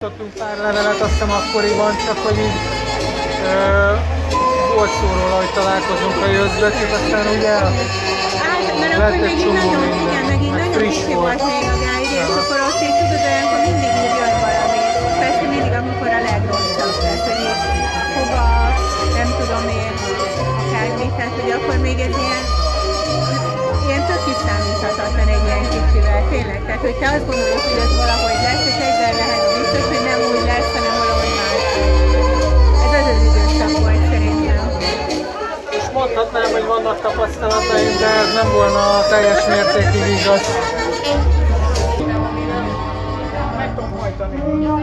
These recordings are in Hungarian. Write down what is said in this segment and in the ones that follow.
Tudtunk pár levelet, azt hiszem akkoriban, csak hogy így volt szó róla, hogy találkozunk a jözbökét, aztán ugye lett egy csomó minden, meg friss volt még a gályg, és akkor ott így tudod, olyankor mindig így jön valami. Persze mindig, amikor a legrosszabb, tehát hogy így hova, nem tudom én, akármi, tehát hogy akkor még ez ilyen tök kiszámíthatatlan egy ilyen kicsivel, tényleg. Tehát, hogy te azt gondolod, hogy ez valahogy lesz, és egyben lehet biztos, hogy nem úgy lesz, hanem valahogy más. Ez az időszak volt szerintem. És mondhatnám, hogy vannak tapasztalataim, de ez nem volna teljes mértékig igaz. Meg tudom hajtani.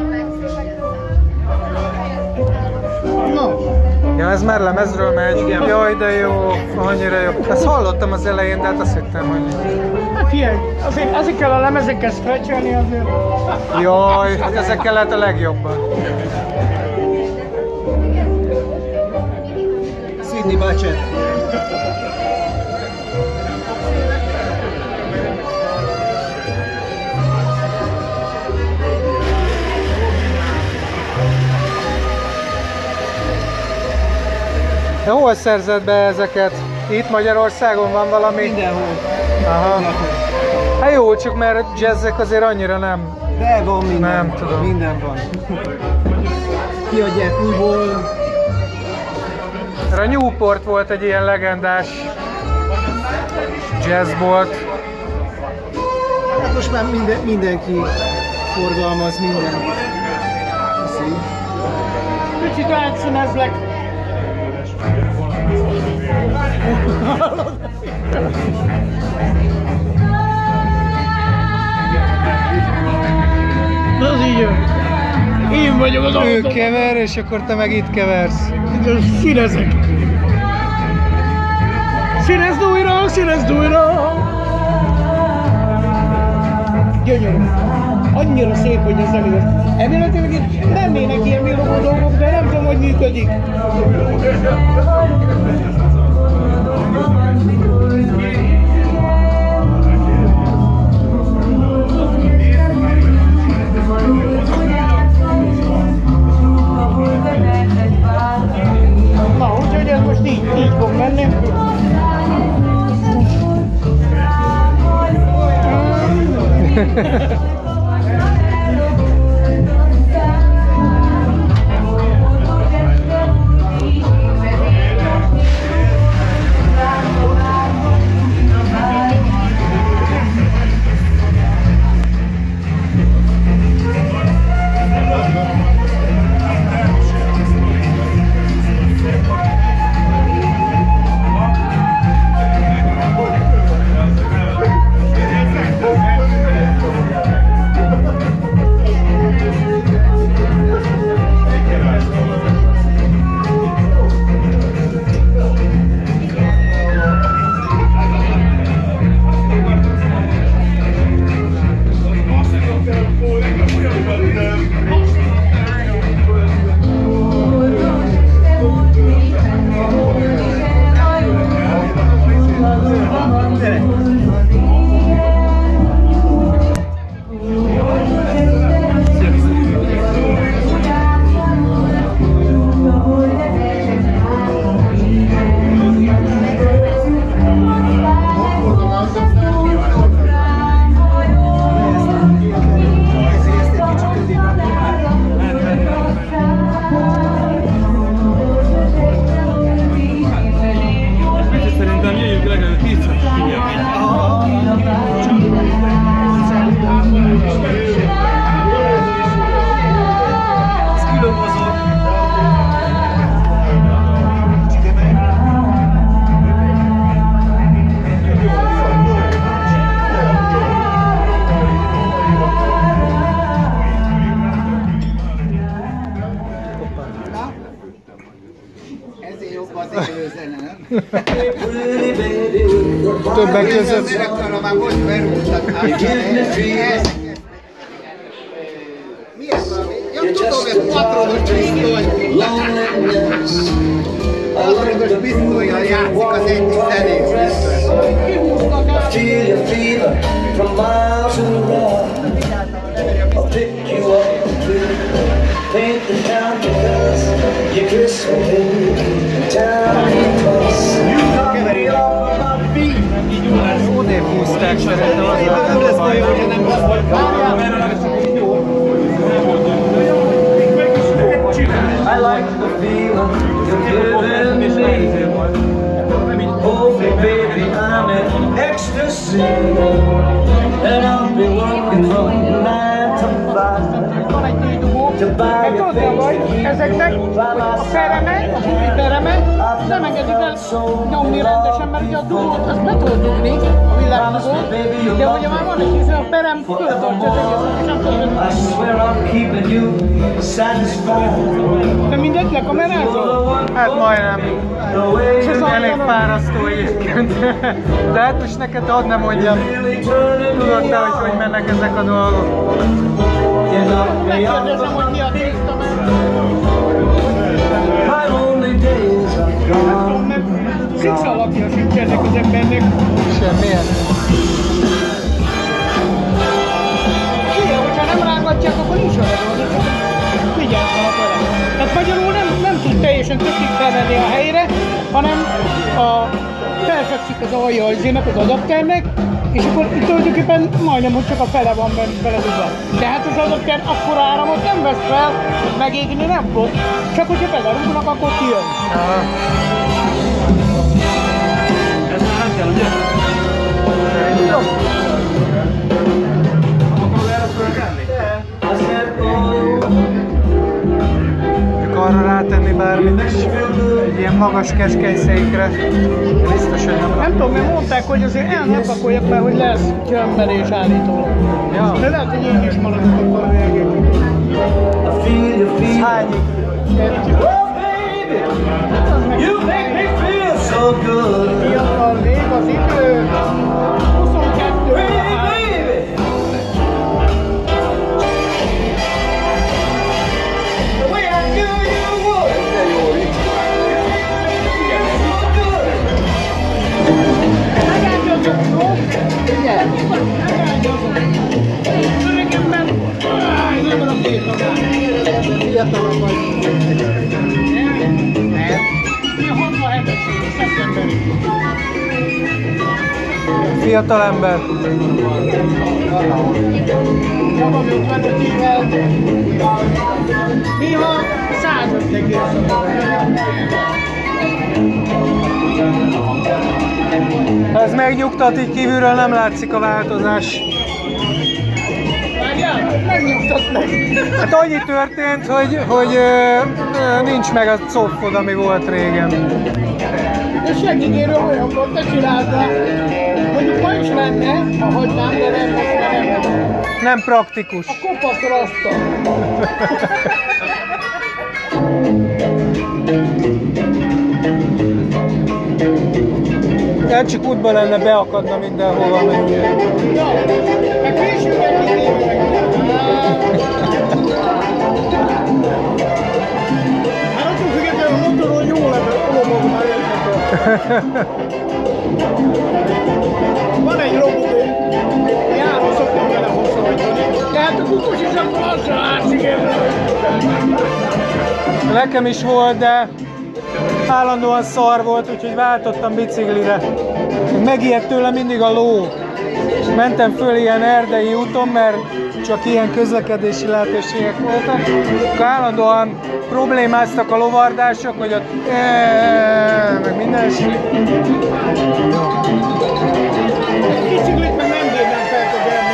No. Ja, ez már lemezről megy. Igen. Jaj, de jó, annyira jó. Ezt hallottam az elején, de hát azt hittem, hogy... Figyelj, azért kell a lemezekkel stretchelni azért. Jaj, hát ezekkel lehet a legjobban. Sydney Bacset. De hol szerzed be ezeket? Itt Magyarországon van valami? Mindenhol. Aha. Hát jó, csak mert jazzek azért annyira nem... De van minden. Nem tudom. Minden van. Kiadják újból. A Newport volt egy ilyen legendás jazzbolt. Hát most már mindenki forgalmaz mindent. Kicsit átszínezlek. Az így jön. Én vagyok az autó. Ő kever, és akkor te meg itt keversz. Színezek. Színezd újra, színezd újra. Gyönyörű. Annyira szép, hogy ez elő. Emeletileg itt lennének ilyen villogó dolgok, de nem tudom, hogy működik. Na, úgyhogy ez most így fog menni. Többek között. Mi ez valami? Ja, tudom, ez patronos pisztoly. Patronos pisztollyal játszik az egyik zenés. Feel your fever from miles around. I'll pick you up. Odébb húzták, szerintem az a baj. I like the feeling you're giving me. Oh baby, I'm in ecstasy, and I'll be working from 9 to 5. Van egy tégdugó, meg tudod mi a baj? Ezeknek, hogy a pereme, a gumi pereme nem engedik el nyomni rendesen, mert ugye a dugót azt be tudod dugni, a villámdugót, de hogyha már van egy hiszen a perem föltartja az egészet, és nem tudod I swear I'm keeping you satisfied. de mindegy, lekamerázol? Hát majdnem. Elég fárasztó egyébként. De hát most neked hadd ne mondjam. Tudod te, hogy mennek ezek a dolgok. Megkérdezem, hogy mi a tészta, My only days are gone. mert szisz alakja sincs ennek az embernek. Semmilyen. Igen, hogyha nem rángatják, akkor nincs olyan dolog, csak vigyázzanak vele. Tehát magyarul nem tud teljesen tökig felvenni a helyre, hanem felfekszik az alja az adapternek, és akkor itt tulajdonképpen majdnem, hogy csak a fele van beledugva. De hát az adapter akkora áramot nem vesz fel, megégni nem fog, csak hogyha belerúgnak, akkor kijön. Ez már nem kell, ugye? Jó. Akarod erre föltenni? Arra rátenni bármit is. Egy ilyen magas keskeny székre. Biztos, hogy Nem tudom, mert mondták, hogy azért el ne pakoljak, mert hogy lesz csömberés állítólag. Ja. De lehet, hogy én is maradok akkor a végén. Hányig? You make me feel so good. Fiatal még az idő. 22 Baby, the way I knew you would. Megálljatok, jó? Igen. Megálljatok. Öregemben. Nem adom tétagát. Fiatalabb vagy. Nem. Mi a 67-es szeptemberi? Fiatal ember. Magam 55 évvel. Néha 105-nek érzem magam. Ez megnyugtat, így kívülről nem látszik a változás. Várjál, megnyugtat meg. Hát annyi történt, hogy nincs meg a coffod, ami volt régen. De segítérő olyan volt, ne csináld le. Mondjuk ma is lenne, ha hagynám, de nem most már nem. Nem praktikus. A kopasz raszta. El csak útban lenne, beakadna mindenhova. Ja, meg később hát attól függetlenül a motoron jó lenne, olomog már értető. Van egy robot, járó szoktam vele hosszabítani. De hát a kukos is akkor lassan látszik ebben. Nekem is volt, de állandóan szar volt, úgyhogy váltottam biciklire. Megijedt tőle mindig a ló. Mentem föl ilyen erdei úton, mert csak ilyen közlekedési lehetőségek voltak. Akkor állandóan problémáztak a lovardások, hogy ott meg minden. Biciklit meg nem bírnám feltegelni,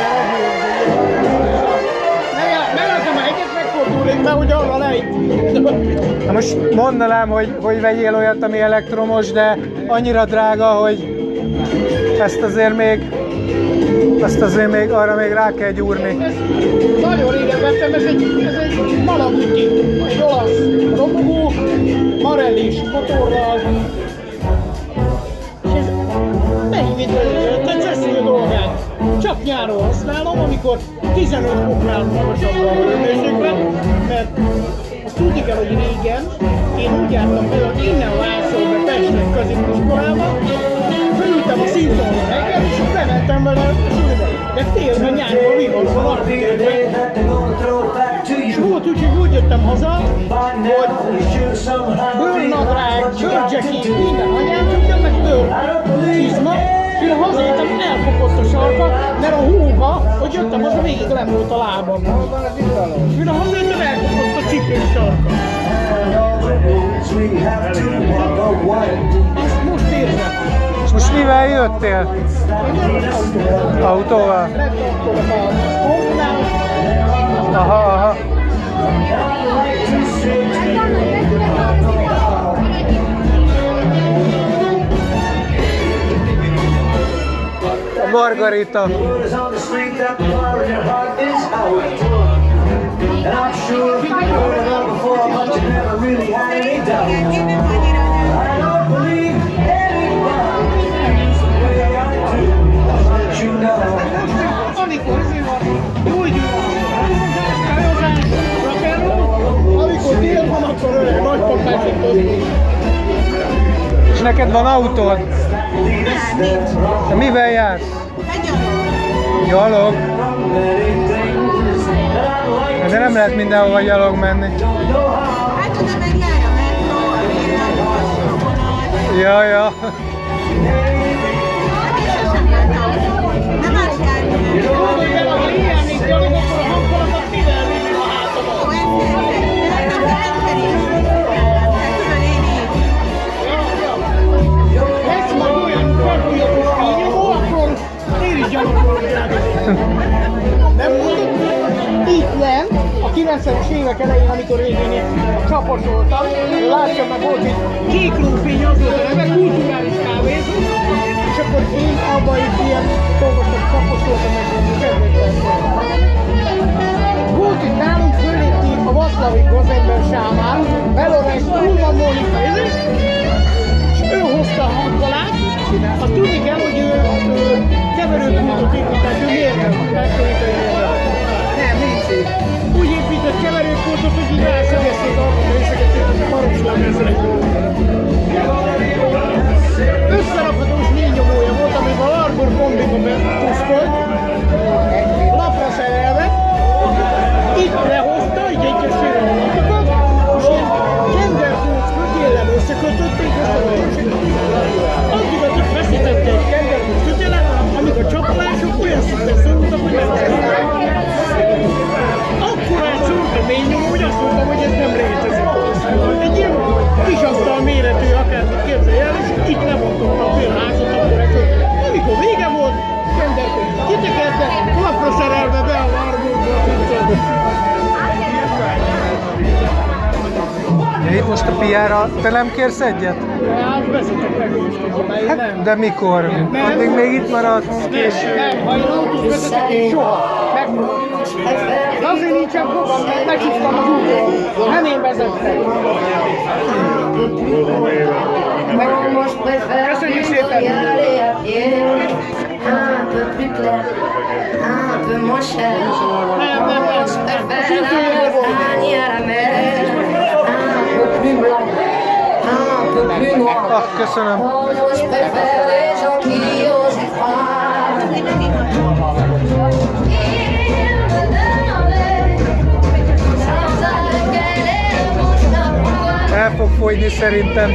megálltam a hegyet, megfordulnék be, hogy arra lejt. Na most mondanám, hogy vegyél olyat, ami elektromos, de annyira drága, hogy ezt azért még arra még rá kell gyúrni. Ez nagyon régen vettem, ez egy Malaguti, egy olasz robogó, Marellis motorral. És ez tetszett a dolgát. Csak nyáron használom, amikor 15 foknál magasabb a hőmérséklet, mert azt tudni kell, hogy régen én úgy jártam be, hogy innen Vászlóba Pestnek középiskolába, fölültem a színzóra reggel, és bementem vele a suliba. De télben nyárban viharban, és volt úgy, hogy úgy jöttem haza, hogy bőrnadrág, bőrjacket, minden anyám tudja, meg bőrcsizma, és hazajöttem, elfogott a sarka, mert a húga, hogy jöttem haza, végig nem volt a lábam. És hazajöttem, elfogott a cipős sarka. Azt most érzem. És most mivel jöttél? Autóval? Aha, aha. Margarita. Amikor tél van, akkor öreg, nagypapások tudni. És neked van autód? De mivel jársz? Gyalog? De nem lehet mindenhova gyalog menni. Hát oda meg jár a metró, a Ja, ja. nem az járni. Ha ilyenik gyalog, akkor a hangfalakat mivel vinni a hátadat? Lesz majd olyan felfújhatós fényomó, akkor én is gyalogolok rádió. Nem mondod? Itt lent, a 90-es évek elején, amikor én csaposoltam, látja meg volt itt kék lófény, az volt a neve, kulturális kávézó, és akkor én abban itt ilyen dolgoztam, csaposoltam meg kedvétlenül. Volt itt nálunk fölépti a Vaszlavik gazember Sámán, Belorenc Ulma Mónika és ő hozta a hangfalát. Azt tudni kell, hogy ő keverőpultot épített, ő mérnök, megszólítani mérnök. Nem, nincs így. Úgy épített keverőpultot, hogy így elszögezték alkatrészeket, és a marokslagezek. Összerakhatós négynyomója volt, amiben a Arbor kombiba betuszkolt, lapra szerelve, itt lehozta, így egyesére a lapokat, és ilyen kenderfóckat jelen összekötötték, addig addig feszítette egy kenderfóc kötelet, amíg a csapolások olyan szinten szorultak, hogy megszerűen. Akkor elszúrt a mélynyomó, hogy azt mondtam, hogy ez nem létezik. Egy ilyen kis asztal méretű akármit képzelj el, és itt lemontotta a félházat, akkor ez, amikor vége volt, kenderfóc kitekerte, lapra szerelve be a Arbórba a pincet. Ja, itt most a piára, te nem kérsz egyet? Hát vezetek meg most közben, én nem. De mikor? Addig még itt maradsz később? Nem, ha én autót vezetek, én soha. De azért nincsen fogam, mert meghívtam az úton. Nem én vezettem. Köszönjük szépen! Nem. A szintűjére volt. Ah, köszönöm. El fog fogyni szerintem.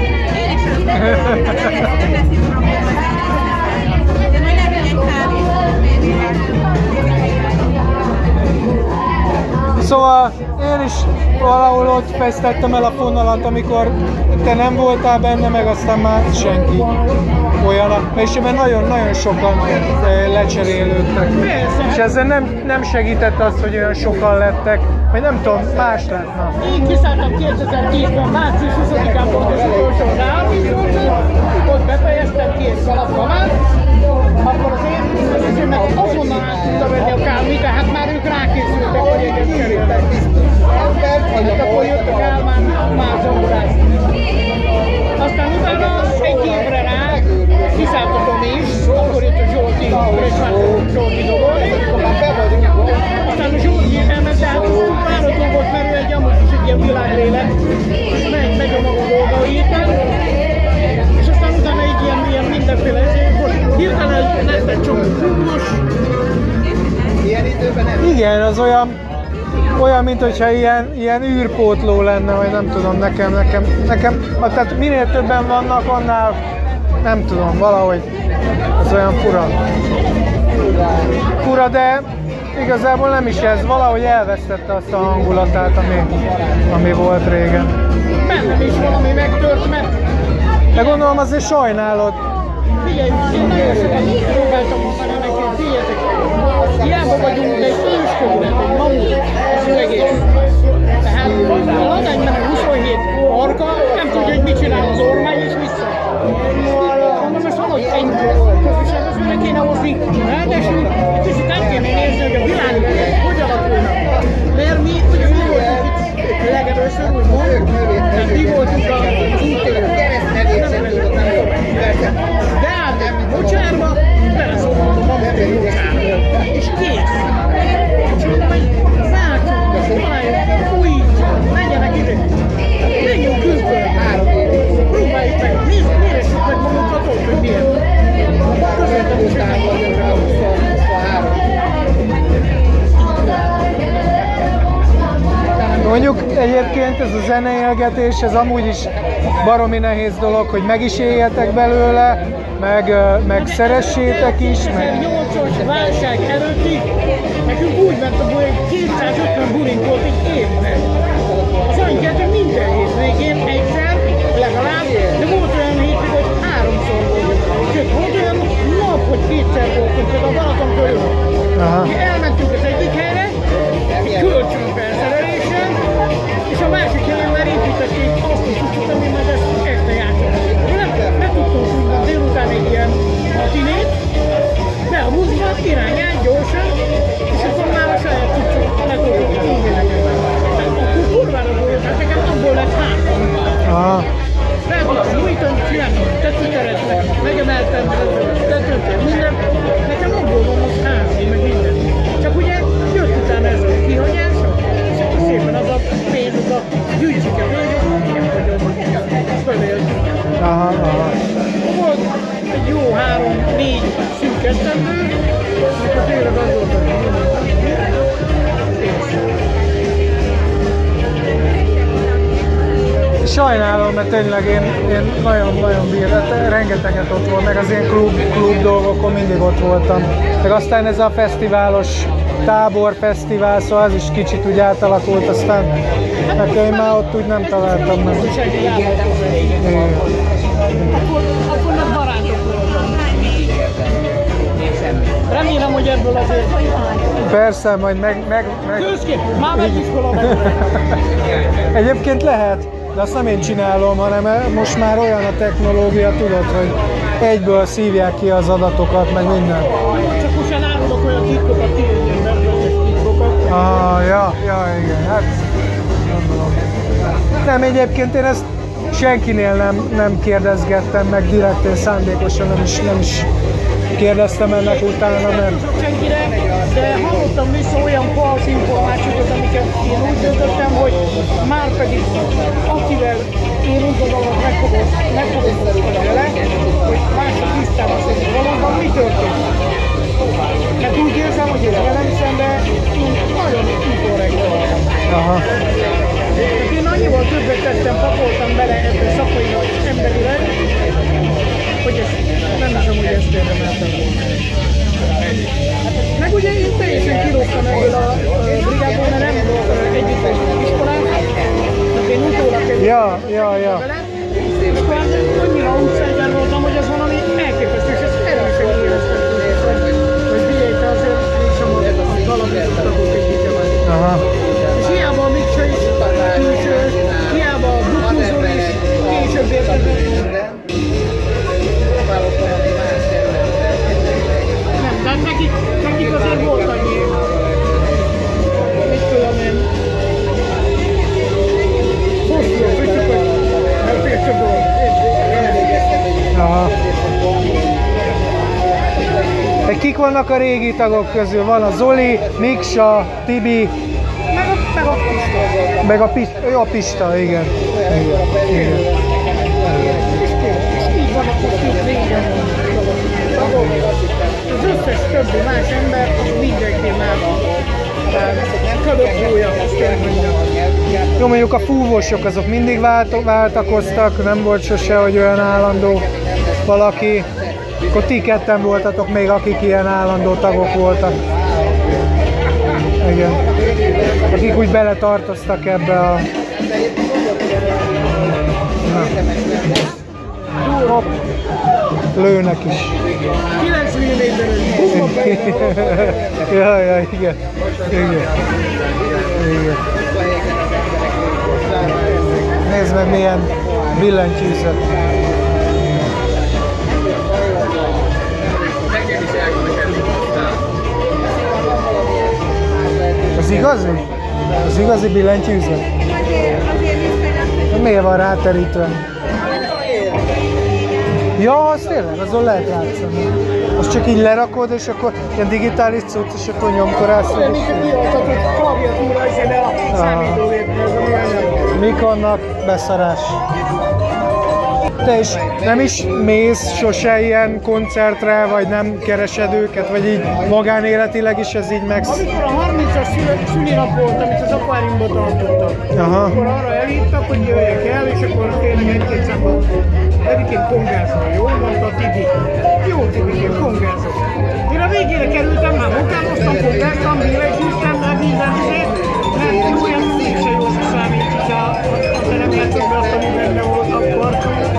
Szóval én is valahol ott fesztettem el a fonalat, amikor te nem voltál benne, meg aztán már senki olyan. És mert nagyon-nagyon sokan lecserélődtek. És ezzel nem segített az, hogy olyan sokan lettek, vagy nem tudom, más lett. Na. Én kiszálltam 2010-ben, március 20-án volt az utolsó rállószótól, ott befejeztem két kalapkamát, akkor az én meg azonnal át tudta venni a Kálmi, tehát már ők rákészültek, hogy egyet kerültek. Hát akkor jött a Kálmán már zongorázni. Aztán utána egy évre rá kiszálltatom is, akkor jött a Zsolti, és már Zsolti dobolni. Aztán a Zsolti elment, de hát váratlan volt, mert ő egy amúgy is egy ilyen világlélek, és megy a maga dolgait. És aztán utána egy ilyen mindenféle ezért, hirtelen lett egy csomó klubos. Ilyen időben nem. Igen, az olyan olyan, mint hogyha ilyen űrpótló lenne, vagy nem tudom, nekem, tehát minél többen vannak, annál nem tudom, valahogy ez olyan fura, de igazából nem is ez, valahogy elvesztette azt a hangulatát, ami volt régen. Bennem is valami megtört, mert... De gondolom azért sajnálod. Figyelj, én nagyon sokat próbáltam mondani neki, hogy figyeljetek, hiába vagyunk, de egy őskövület, egy mamut, az egész. Tehát a ladányban 27 arka, nem tudja, hogy mit csinál az ormány, és vissza. Mondom, ezt valahogy ennyi közösségbe kéne hozni, ráadásul kicsit át kéne nézni, hogy a világ hogy alakulnak. Mert mi ugye úgy voltunk itt legelőször, úgymond, tehát mi voltunk az úttérők. De át mocsárba, beleszólunk a mamutot mocsárba. És kész. Csak majd váltsunk, találjuk, újítsuk, menjenek ide. Menjünk külföldre. Próbáljuk meg, méressük meg magunkat ott, hogy miért. Köszöntöm, hogy Mondjuk egyébként ez a zeneélgetés, ez amúgy is baromi nehéz dolog, hogy meg is éljetek belőle, meg szeressétek is. 2008-as válság előtti nekünk úgy ment a buli, 250 bulink volt egy évben. Az annyit jelent, hogy minden hétvégén egyszer, legalább, de volt olyan hétvég, hogy 3-szor volt. Sőt, volt olyan nap, hogy 2-szer voltunk, például a Balaton körül. Mi elmentünk az egyik helyre, egy kölcsönfelszerelésen, és a másik helyen már építették azt is úgy, ami már este játszottunk. Nem tudtunk úgy délután egy ilyen matinét, be a buszba, irányán, gyorsan, és akkor már a saját cuccok letoltuk ingyeneket. Akkor kurvára volt, hát nekem abból lett három. Fel voltam nyújtani, csináltam tetőteret, megemeltem, tetőteret, minden. Nekem abból van most három, meg minden. Csak ugye jött utána ez a kihagyások, és akkor szépen az a pénz, az a gyűjtsük a pénzt, és föléltük. Volt egy jó 3-4 szűk esztendő, amikor tényleg az volt, hogy Sajnálom, mert tényleg én nagyon bírtam, rengeteget ott volt, meg az ilyen klub dolgokon mindig ott voltam. Meg aztán ez a fesztiválos táborfesztivál, szóval az is kicsit úgy átalakult, aztán nekem én már ott úgy nem találtam meg. Akkor meg barátok voltam. Remélem, hogy ebből azért... Persze, majd meg... Közképp, már megiskola meg. Egyébként lehet, de azt nem én csinálom, hanem most már olyan a technológia, tudod, hogy egyből szívják ki az adatokat, meg minden. Csak most sem árulok olyan titkokat, ilyen bergőzés titkokat. Ja, igen, hát gondolom. Nem, egyébként én ezt senkinél nem kérdezgettem meg, direkt én szándékosan nem is kérdeztem ennek utána, mert... Senkire, de hallottam vissza olyan falsz információkat, amiket én úgy döntöttem, hogy már pedig akivel én úgy gondolom, hogy megfogom vele, hogy mások tisztában szerint valóban mi történt. Mert úgy érzem, hogy ez velem szemben én nagyon inkorrekt voltam. Én annyival többet tettem, pakoltam bele ebbe szakmailag emberileg, hogy ezt nem hiszem, hogy ezt érdemeltem volna. Meg ugye én teljesen kilógtam ebből a brigádból, mert nem volt együtt iskolán, tehát én utólag kerültem vele, és akkor annyira outsider voltam, hogy ez valami elképesztő, és ezt erősen éreztem, hogy figyelj, te azért mégsem a galambizottakok egyike vagy. És hiába a Miksa is külső, hiába a Bukúzor is később érkezett. Nem, de nekik azért volt annyi, mit tudom én, hosszú, hogy csak hogy elfércső dolog. Kik vannak a régi tagok közül? Van a Zoli, Miksa, Tibi, meg a Pista. A Pista, igen. Igen. És így vannak most régen tagok. Az összes többi más ember, az mindenki már Jó, mondjuk a fúvósok azok mindig váltakoztak, nem volt sose, hogy olyan állandó valaki. Akkor ti ketten voltatok még, akik ilyen állandó tagok voltak. Igen. Akik úgy beletartoztak ebbe a... Na. Hopp. Lőnek is. 9 mm-es. Jaj, igen. Igen. Igen. Nézd meg, milyen billentyűzet. Az igazi? Az igazi billentyűzet? Miért van ráterítve? Ja, az tényleg, azon lehet látszani. Azt csak így lerakod, és akkor ilyen digitális cucc, és akkor nyomkorász. Olyan, mint a kiadtatott klaviatúra, és a számítógépnél. Mik vannak? Beszarás. Te is nem is mész sose ilyen koncertre, vagy nem keresed őket, vagy így magánéletileg is ez így meg... Amikor a 30-as szülinap volt, amit az akváriumban tartottak, akkor arra elhívtak, hogy jöjjek el, és akkor tényleg egy-két számban egyébként kongázol, jó? Mondta a Tibi. Jó, Tibi, kongázol. Én a végére kerültem, már munkálkoztam, kongáztam, billentyűztem, meg minden azért, mert olyan mégse jó számít, hogyha te nem játszott be azt, ami benne volt akkor.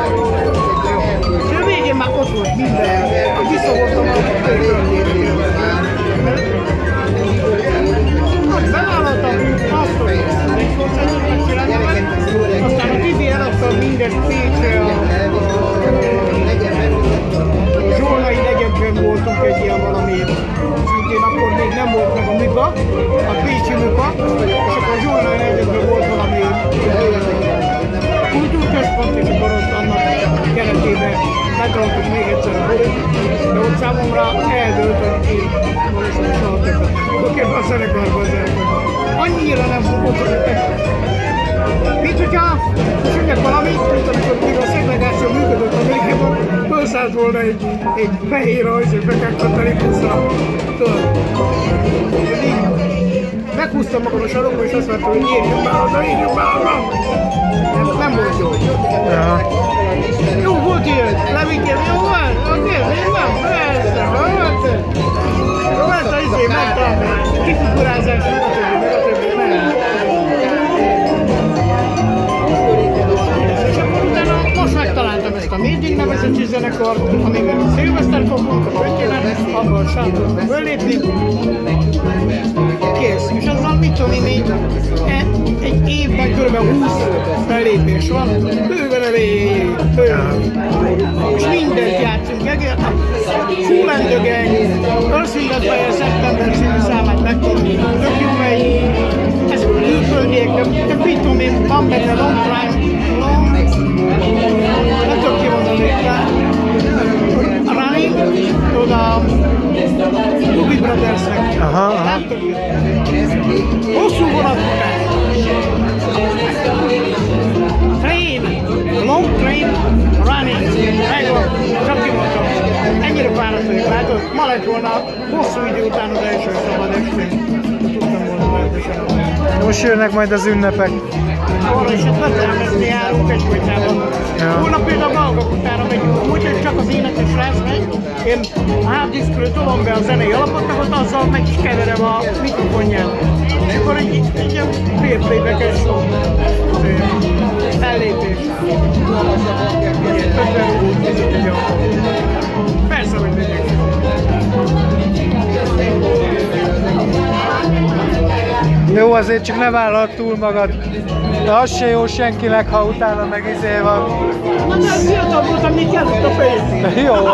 És a végén már ott volt minden, hogy visszavoltam a környékén. Ott bevállaltam azt, hogy egy koncertet megcsináltam meg, aztán a Tibi eladta mindezt Pécsre a Zsolnai negyedben voltunk egy ilyen valamiért. Szintén akkor még nem volt meg a műpa, a pécsi műpa, és akkor a Zsolnai negyedben volt valami kultúrközpont, és akkor ott annak keretében megraltuk még egyszer a borit, de ott számomra eldőlt, hogy én valószínűleg soha többet. Akkor ebben a zenekarban az elben. Annyira nem fogok, mint hogyha süket valamit, mint amikor még a szeglegáció működött Amerikában, fölszállt volna egy fehér rajz, és bekegtott a ripuszra. Meghúztam magam a sarokba, és azt mondtam, hogy írjunk már oda, írjunk már oda. Nem volt jó. Jó volt ilyen, levittem, jó van? Oké, még van? Persze, van? Jó lesz a izé, megtalán, kikukurázás, meg a többi, nem. És akkor utána most megtaláltam ezt a Méding nevezetű zenekart, amivel a Szilveszter fogunk, a Pöttyének, abban Sándorban fölépni. Kész. És azzal mit tudom én, egy évben kb. 20 fellépés van, bőven elég, és mindent játszunk, Full and the Gang, Earth, Wind & Fire szeptember című számát megtudni, tök jó megy, ez külföldiek, de mit tudom én, van benne Long Time, nem tudok kimondani rá, Running, oda Doobie Brothersnek, nem tudjuk. Hosszú vonatokán. Train, long train, running. Megvan, csak kimondtam. Ennyire fáradt vagyok, látod? Ma lett volna hosszú idő után az első szabad estén. Tudtam volna lehetősen. Most jönnek majd az ünnepek. Arra is betelmezni járunk egy folytában. Holnap például Galgakutára megyünk, úgyhogy csak az énekes srác megy. Én a harddiskről tolom be a zenei alapot, meg ott azzal meg is keverem a mikrofonját. És akkor egy ilyen félplayback-es fellépés. 50 rúgót vizet egy autó. Persze, hogy megyek. Jó, azért csak ne vállalt túl magad. De az se jó senkinek, ha utána meg izé van. Na de az fiatal voltam, még kellett a pénzt. Jó.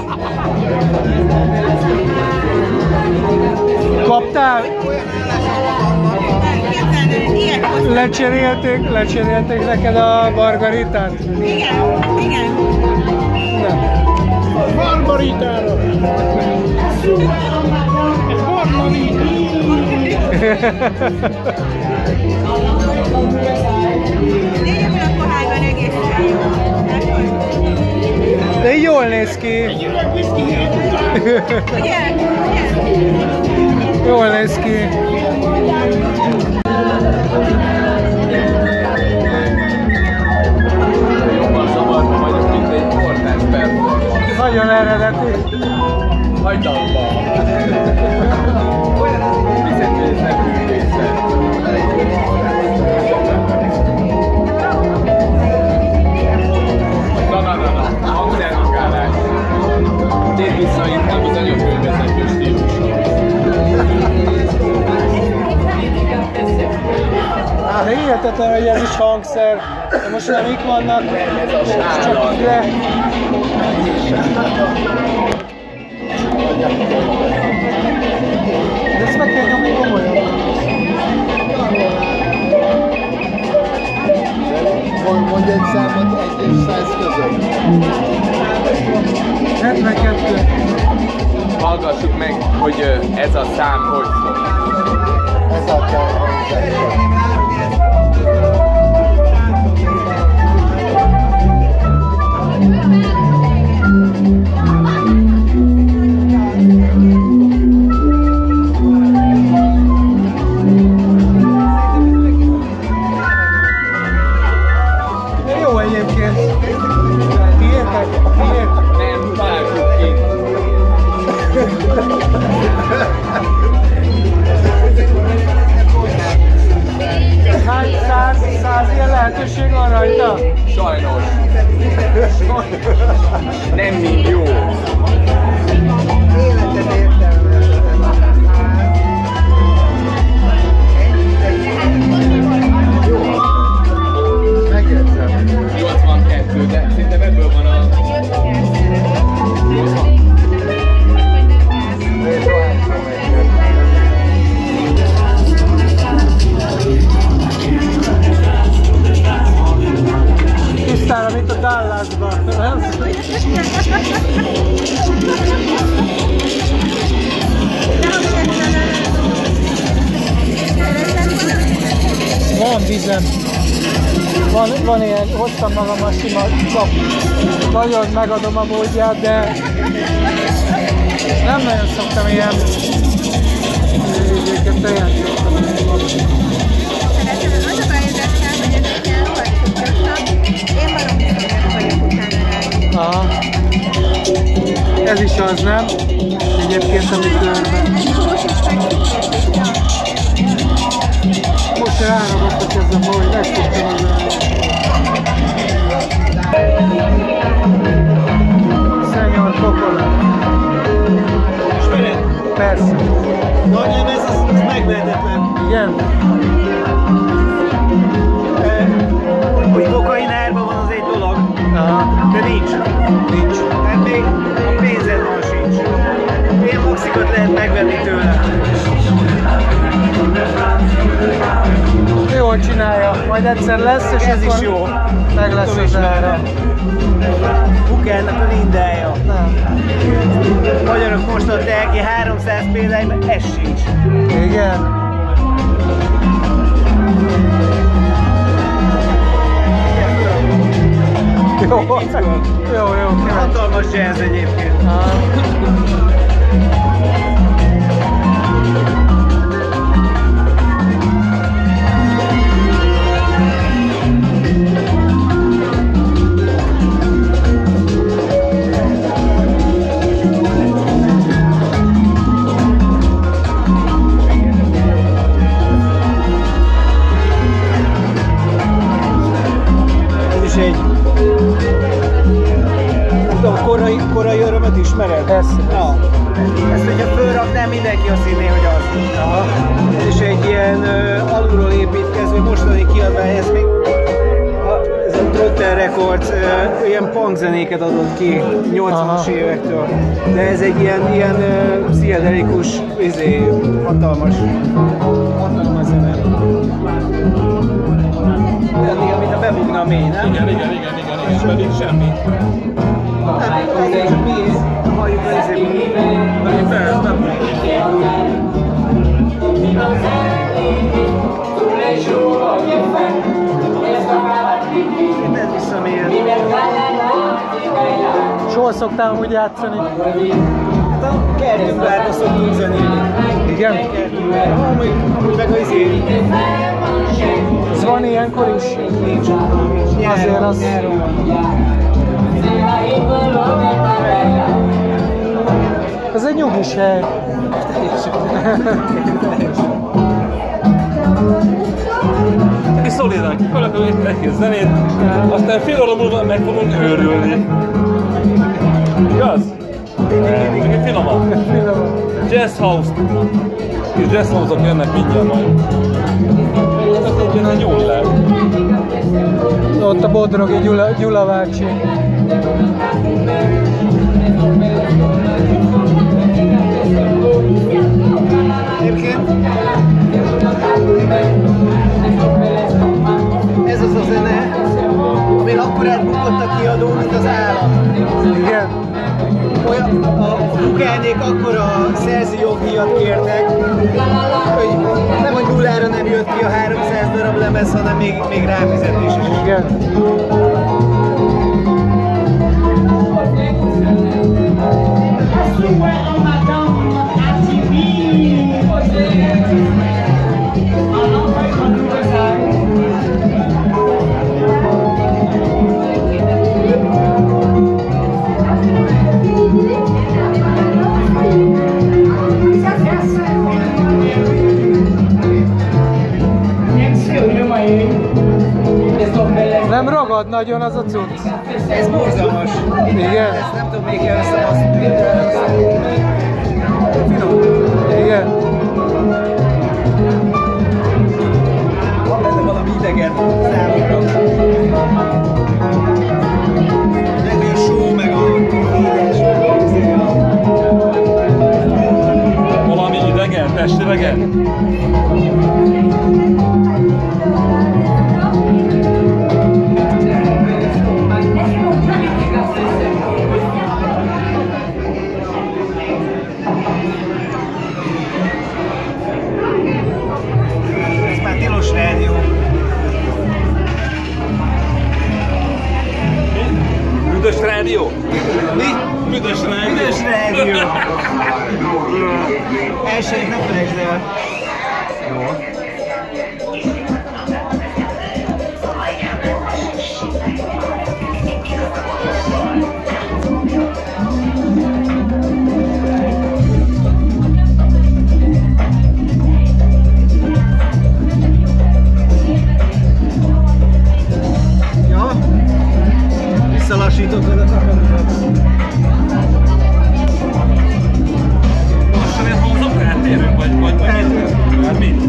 Kaptál? Lecserélték neked a margaritát? Igen. Nem. Margaritára. Ez margarita. Négyem a pohárban egészsen jó. De így jól néz ki. Egy üveg viszki. Ugye? Jól néz ki. Jobban zavarba vagyok, mint egy portás performance. Nagyon eredeti. Hagyd abba! Fizetőszer, művészer. Na, hangszermagálás. Tér vissza inkább az anyagkönyvvezető stílusra. Hihetetlen, hogy ez is hangszer. De most nem mik vannak, és csak így le. De ezt meg kell nyomni komolyan. Mondj egy számot 1 és 100 között. 72. Hallgassuk meg, hogy ez a szám hogy szól. Ez a hangzás. Jó egyébként. Tiétek? Nem, találjuk ki. Hány 100 ilyen lehetőség van rajta? Sajnos. Nem millió. Életed értelme. Jó. Megjegyzem. 82, de szerintem ebből van a... 80. Tisztára, mint a Dallasban. Van vizem. Van ilyen, hoztam magam a sima csap. Nagyon megadom a módját, de nem nagyon szoktam ilyen ügyéket teljesíteni. Az a baj ezekkel, hogy ezek ilyen rohadt cukrosnak. Én baromi szépen vagyok utána rájuk. Aha. Ez is az, nem? Egyébként a mikörben. Most ráragadtak ezzel, hogy megszoktam az Szenyor Cocola. Ismered? Persze. Nagyon ez megvehetetlen. Igen? Hogy kokain árban van, az egy dolog, Aha. de nincs. Nincs. Hát még a pénzed van sincs. Ilyen maxikot lehet megvenni tőle. Jól csinálja, majd egyszer lesz, és Ez akkor is jó. meg lesz az ára. Bukának a lindája. Nem. Magyarok most adták ki 300 példány, ez sincs. Igen. Jó. Hatalmas jazz egyébként. Ez is egy... Nem tudom, korai örömet ismered? Persze. Na, ezt hogyha fölraknám, mindenki azt hinné, hogy az. Aha. Ez is egy ilyen alulról építkező mostani kiadvány, ez még ez a Trotter Records ilyen punk zenéket adott ki 80-as évektől. De ez egy ilyen pszichedelikus, hatalmas zene. Lenni, amit a bebugna a mély, nem? Igen, pedig semmi. Nem, ez csak mi halljuk a izéból. Minden visszamér. Soha szoktál úgy játszani. Hát a kertünkben szoktunk zenélni. Igen? Amúgy meg az izé. Ez van ilyenkor is? Nincs. Azért az... Ez egy nyugis hely. Mi szolidán kifalakul egy nehéz zenét, aztán fél óra múlva meg fogunk őrülni. Igaz? Még finoman. Jazz house. És jazz house-ok jönnek mindjárt majd. Ez egy jól lehet. Ott a Bodrogi Gyula bácsi. Egyébként ez az a zene, amin akkor elbukott a kiadó, mint az állam. Igen. Olyan, a Bukánék akkor a szerzőjogdíjat kértek, hogy nem hogy nullára nem jött ki a 300 darab lemez, hanem még ráfizetés is. Igen. Nem ragad nagyon az a cucc? Ez borzalmas. Igen. Ezt nem tudom még összebaszni. Igen. Van benne valami idegen számomra. Meg a show, meg a édes, Valami idegen, testidegen? ez már tilos rádió. Büdös rádió? Mi? Büdös rádió. Büdös rádió. Elsőnek nem felejtsd el. Ja? Visszalassítottad a takarodat. Lassan ilyen hangzok rátérünk, vagy hát mi?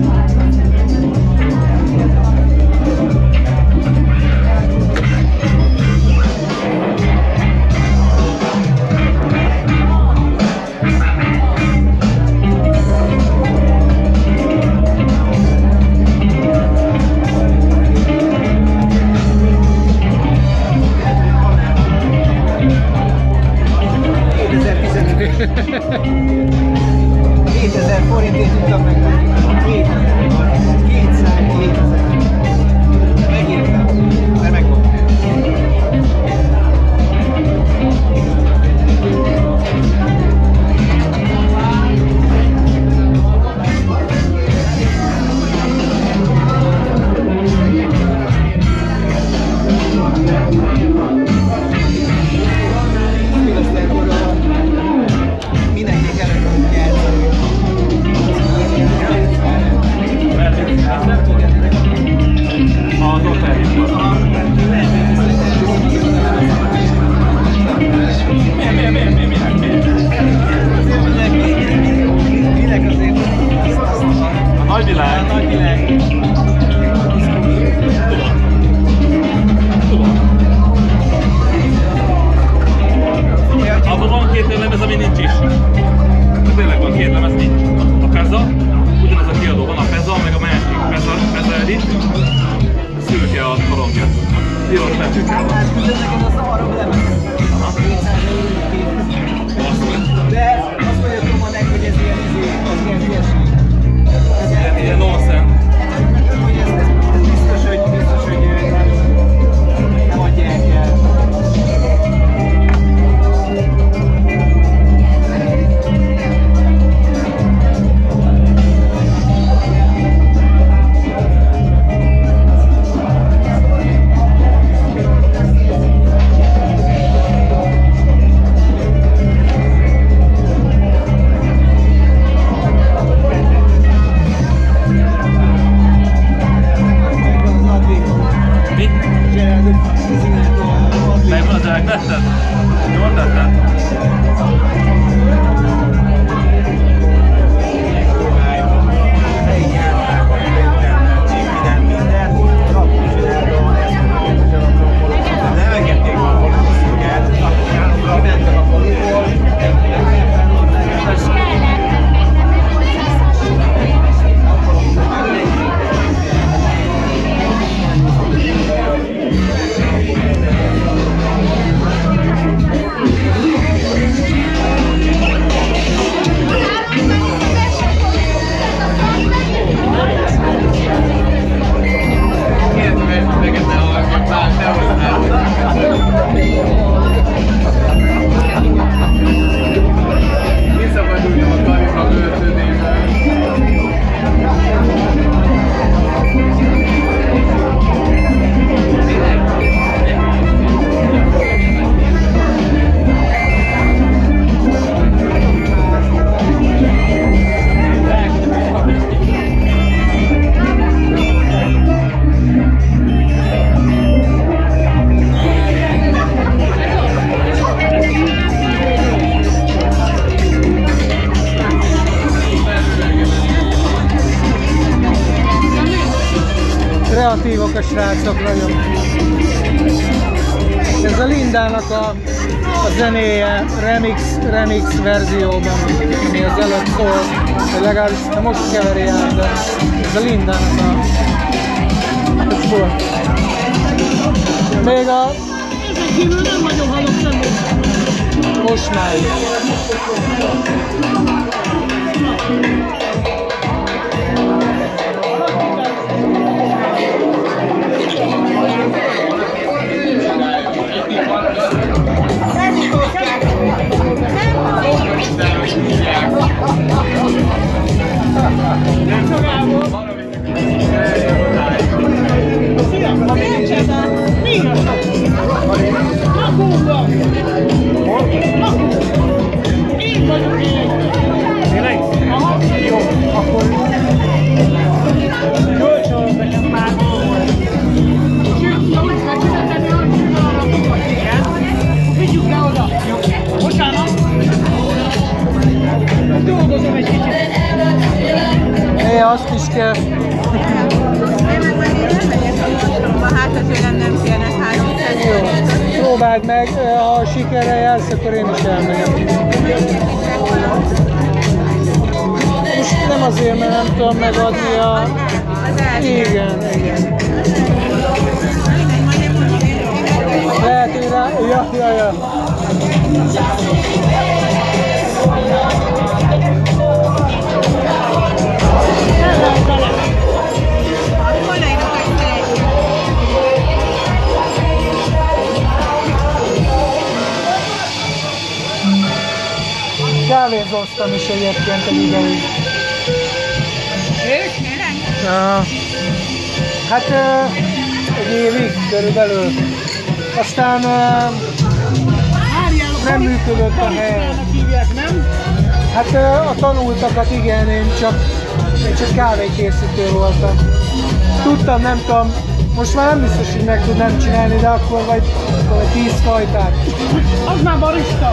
forintért tudtam meg. 2000. Megírtam, de megmondtam. Mindenkinek előtt játszani. Az ott elhívva. Minek azért A nagyvilág. a nagyvilág. Abban van két lemez, ami nincs is. De tényleg van két lemez, nincs. A Peza, ugyanaz a kiadó van, a Peza, meg a másik Peza Edit. Szürke a korongja. Piros lemez. Hát neked az a harom lemez. De azt mondja Tomanek, hogy ez ilyen hülyeség. Ilyen nonsense. Hogy ez biztos, hogy nem adják el. tetted? Jól tetted? Nem engedték a poliszteket, kimentek a faluból. Visszafordultam a Karika börtönéből. Kreatívok a srácok nagyon. Ez a Lindának a zenéje remix verzióban, ami az előtt szól, vagy legalábbis most keveri át, de ez a Lindának a szól. Még a... Ezen kívül nem nagyon hallok semmit. Most már. Azt is kell. Én meg majd én nem megyek a mostromba, hát azért nem félnek 300 forintot. Jó, próbáld meg, ha sikerrel jársz, akkor én is elmegyek. Most nem azért, mert nem tudom megadni a... Igen. Lehet, hogy rá... Ja. Kávézoztam is egyébként egy ideig. És? Tényleg? Hát egy évig körülbelül. Aztán nem működött a hely. Hát a tanultakat igen, én csak kávékészítő voltam. Tudtam, nem tudom, most már nem biztos, hogy meg tudnám csinálni, de akkor vagy 10 fajtát. Az már barista.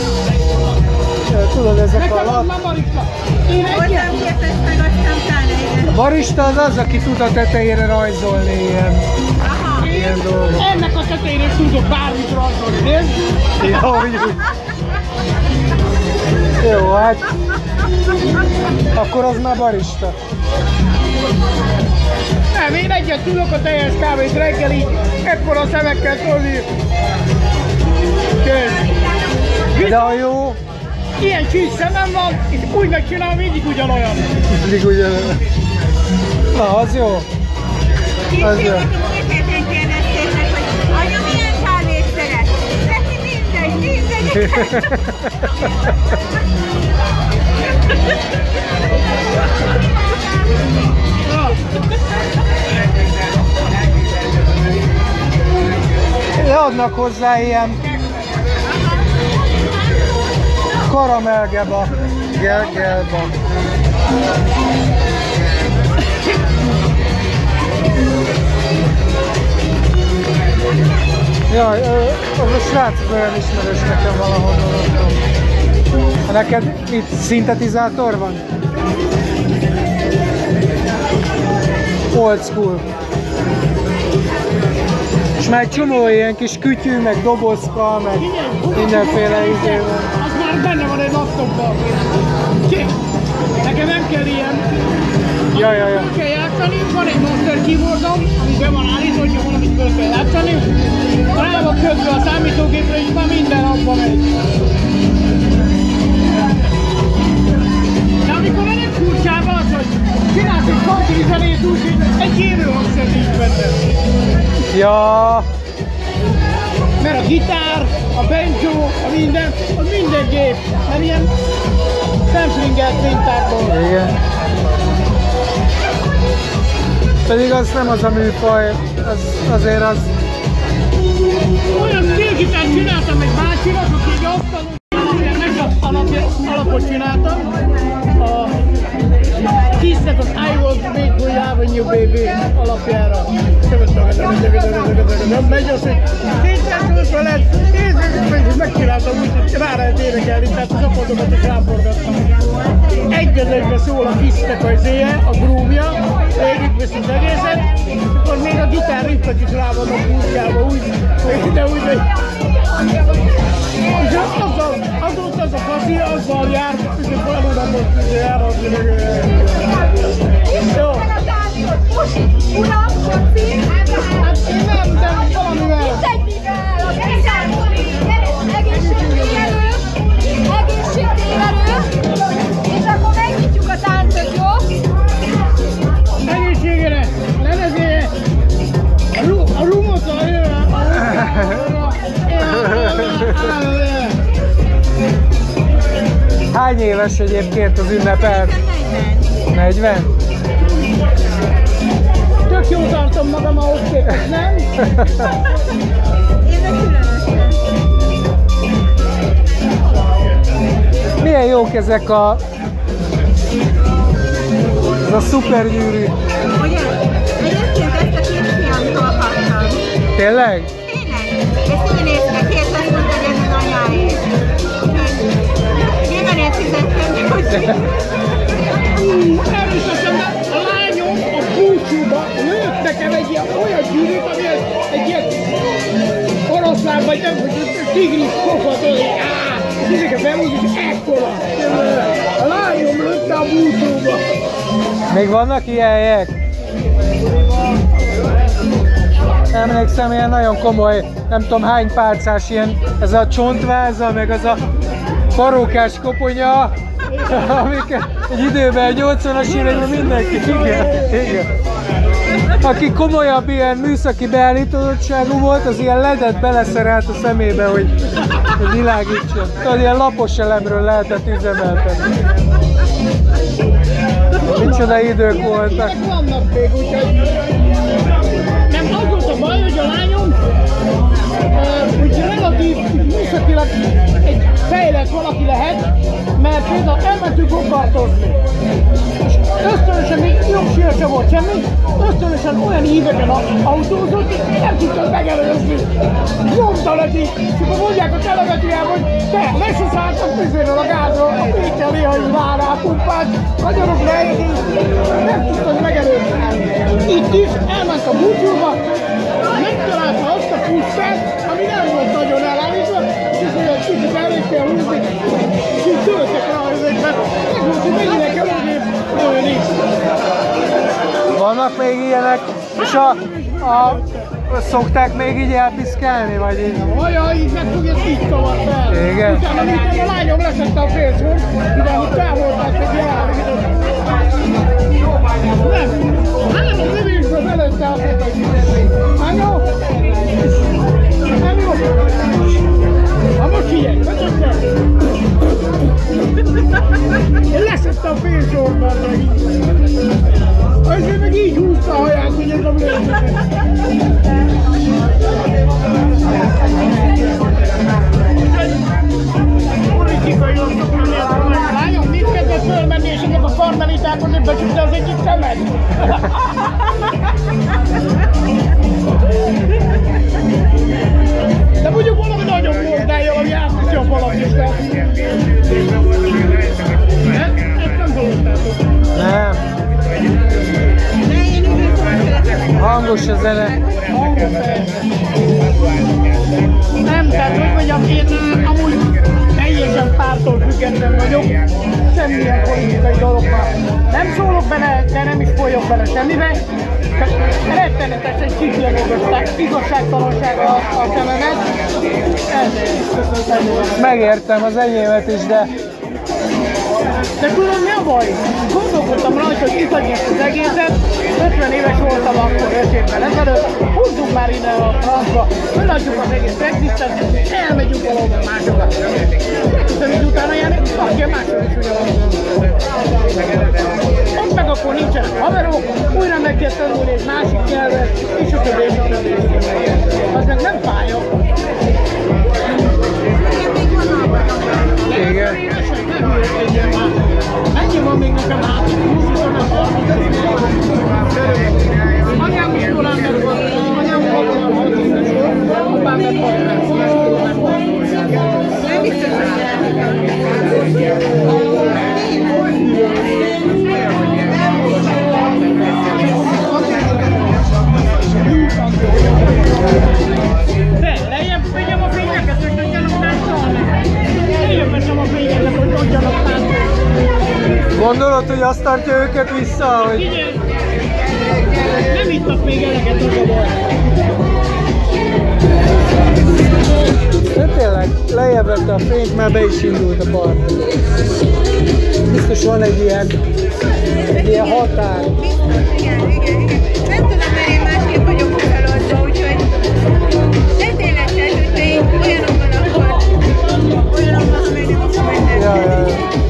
Tudod, ezek Nekem a az már barista. Én Hozzám képest meg aztán pláne igen. A barista az, aki tud a tetejére rajzolni ilyen dolgok. Ennek a tetejére tudok bármit rajzolni, nézd! Jó, hát akkor az már barista. Nem, én egyet tudok a teljes kávét reggelig, ekkora szemekkel tolni. De a jó. Ilyen csík szemem van, és úgy megcsinálom, mindig ugyanolyan. Mindig ugyanolyan. Na, az jó. Az jó. Kérdezték, hogy anya milyen kávét szeret? Neki mindegy. Adnak hozzá ilyen karamelgeba, gelba. Jaj, az a srác olyan ismerős nekem valahonnan. Neked itt szintetizátor van? Old school. És már egy csomó ilyen kis kütyű, meg dobozka, meg mindenféle izé van. Az már benne van egy laptopban. Nekem nem kell ilyen. Ja. Kell játszani, van egy Master Keyboardom, amiben van állítva, hogyha valamit föl kell játszani. Rá van kötve a számítógépre, és már minden abba megy. De amikor ennek furcsába az, hogy csinálsz egy country zenét úgy, hogy egy élőhangszer nincs benne. Ja. Mert a gitár, a banjo, a minden, az minden gép. Mert ilyen samplingelt mintákból. Igen. Pedig az nem az a műfaj, azért az... Olyan stélgitárt csináltam egy bácsinak, aki egy asztalon, alapot csináltam. A Kissnek az I Was Made for Avenue Baby alapjára. Megy az, hogy kétszerűsre lett, megcsináltam úgy, hogy rá lehet énekelni, tehát az akkordokat is ráforgattam. Egyben szól a Kissnek az éje, a groove-ja, végigveszi az egészet, és akkor még a gitár riffek is rá vannak húzjába, úgy, de úgy, hogy... És azóta az a faszi, azzal jár, és akkor eludom most jár, jó. Uram, foci! Hát én nem, de valamivel. Egészségtévelő, és akkor megnyitjuk a táncot, jó? Egészségére, lelezéje, a rumot a Hány éves egyébként az ünnepelt? 40? Tök jól tartom magam ahhoz képest, nem? Én meg különösen. Milyen jók ezek a... Ez a szupergyűrű. Ugye? Egyébként ezt a kisfiamtól kaptam. Tényleg? Tényleg? Ezt én észre kértem, hogy legyen az anyáért. Nyilván én fizettem, hogy... Elviszem, a lányom a búcsúba lőtt nekem egy ilyen olyan gyűrűt, ami egy ilyen oroszlán, vagy nem, hogy tigris kofat, és ezeket felhúzik, és ekkora. A lányom lőtte a búcsúba. Még vannak ilyen helyek? Emlékszem, ilyen nagyon komoly, nem tudom hány pálcás ilyen, ez a csontváza, meg az a parókás koponya, amik egy időben, 80-as években mindenki, igen. Aki komolyabb ilyen műszaki beállítottságú volt, az ilyen ledet beleszerelt a szemébe, hogy világítson. Tudod, ilyen lapos elemről lehetett üzemeltetni. Micsoda idők voltak. Vannak még, úgyhogy... Nem az volt a baj, hogy a lányom úgy relatív műszakilag egy fejlett valaki lehet, mert például elmentünk gokartozni. És ösztönösen még jogsír sem volt semmi, ösztönösen olyan híveken autózott, hogy nem tudtam megelőzni. Nyomta neki, és akkor mondják a telemetriában, hogy te, leszaszálltam tüzéről a gázról, a pékkel néha így vár rá pumpát, magyarok lejjön, nem tudtam megelőzni. Itt is elment a búcsúba, megtalálta azt a pusztát, ami nem volt nagyon elállítva, és olyan kicsit elég kell húzni, és így töltek rá ezekben, meg volt, hogy mennyire kell lőni. Vannak még ilyenek, és szokták még így elpiszkálni, vagy így? Ajaj, így meg fogja, így kavart fel. Igen. Utána a lányom leszette a félsőt, mivel hogy távolták egy jelenlétet. Nem, hanem a lövésből belőtte a félsőt. Hát jó? Nem jó? Ha most figyelj, betökkel! Én leszette a félsőt, azért meg így húzta a haját, hogy ez a lőzőket. Politikailag szoktam érteni. Lányom, mit kezdett fölmenni, és ezek a karmelitákon becsukta az egyik szemet? Nem, tehát hogy mondjam, én amúgy teljesen pártól független vagyok, semmilyen politikai dologban. Nem szólok bele, de nem is folyok bele semmibe. Csak rettenetesen kiflek igazságtalanság a szememet. Ezért. Megértem az enyémet is, de... De tudom, mi a baj? Gondolkodtam rajta, hogy kihagyni ezt az egészet. 50 éves voltam akkor 5 évvel ezelőtt. Húzzunk már innen a francba, föladjuk az egész existentet, és elmegyünk valahol másokat. Köszönöm, hogy utána járni, aki a mások is ugyanaz. Ott meg akkor nincsenek haverok, újra meg kell tanulni egy másik nyelvet, és a többi, és a többi. Az meg nem fájok. Igen. Ennyi van még nekem hátra, 20-30. Anyám iskolán volt, anyám volt olyan 6 éves volt, apám meg 6 éves volt. Nem biztos, hogy de lejjebb vigyem a fényeket, hogy tudjanak táncolni. Lejjebb veszem a fényeket, hogy tudjanak táncolni. Gondolod, hogy azt tartja őket vissza, hogy... Igen. Nem ittak még eleget, az a baj. De tényleg, lejjebb vette a fényt, már be is indult a part. Biztos van egy ilyen határ. Igen. Nem tudom, mert én másképp vagyok feloldva, úgyhogy de tényleg, tehát, hogyha én olyanokban akkor, olyanokban, ha meg nem azt mondom, Ja.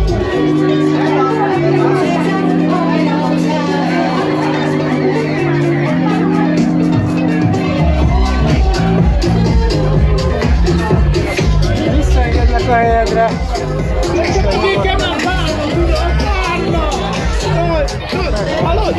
Visszaengedlek a helyedre. Kikem nem várna, tudod, várna! Hallod?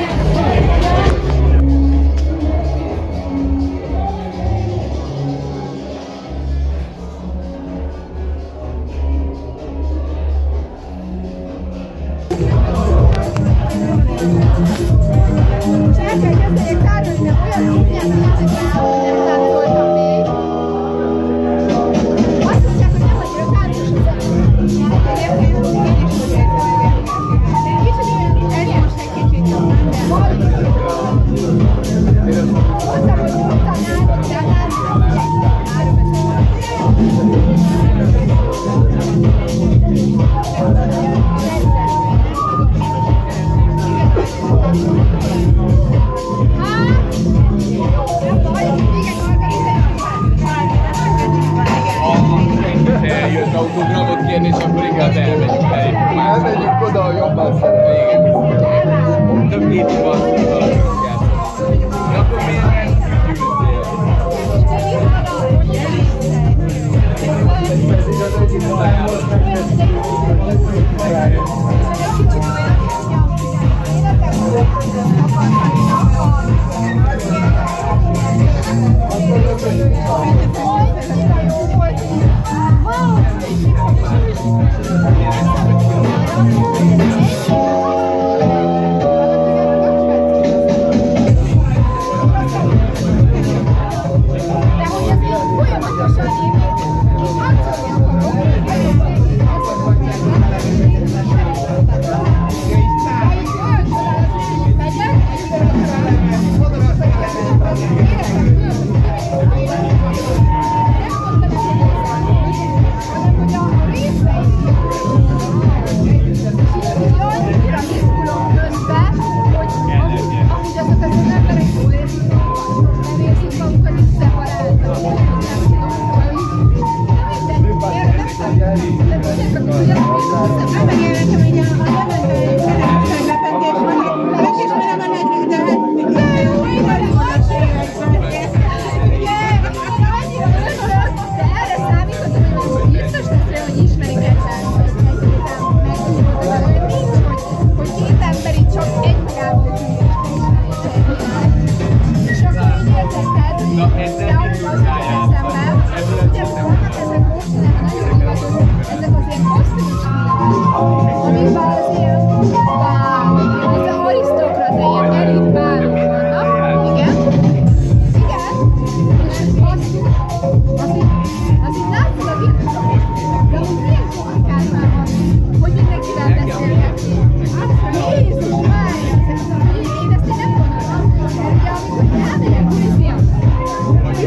Eljött autogramot kérni, és akkor inkább elmegyünk helyet. Elmegyünk oda, a jobban szeretnék. Több év van, valakinek játszani. Akkor miért nem gyűltél?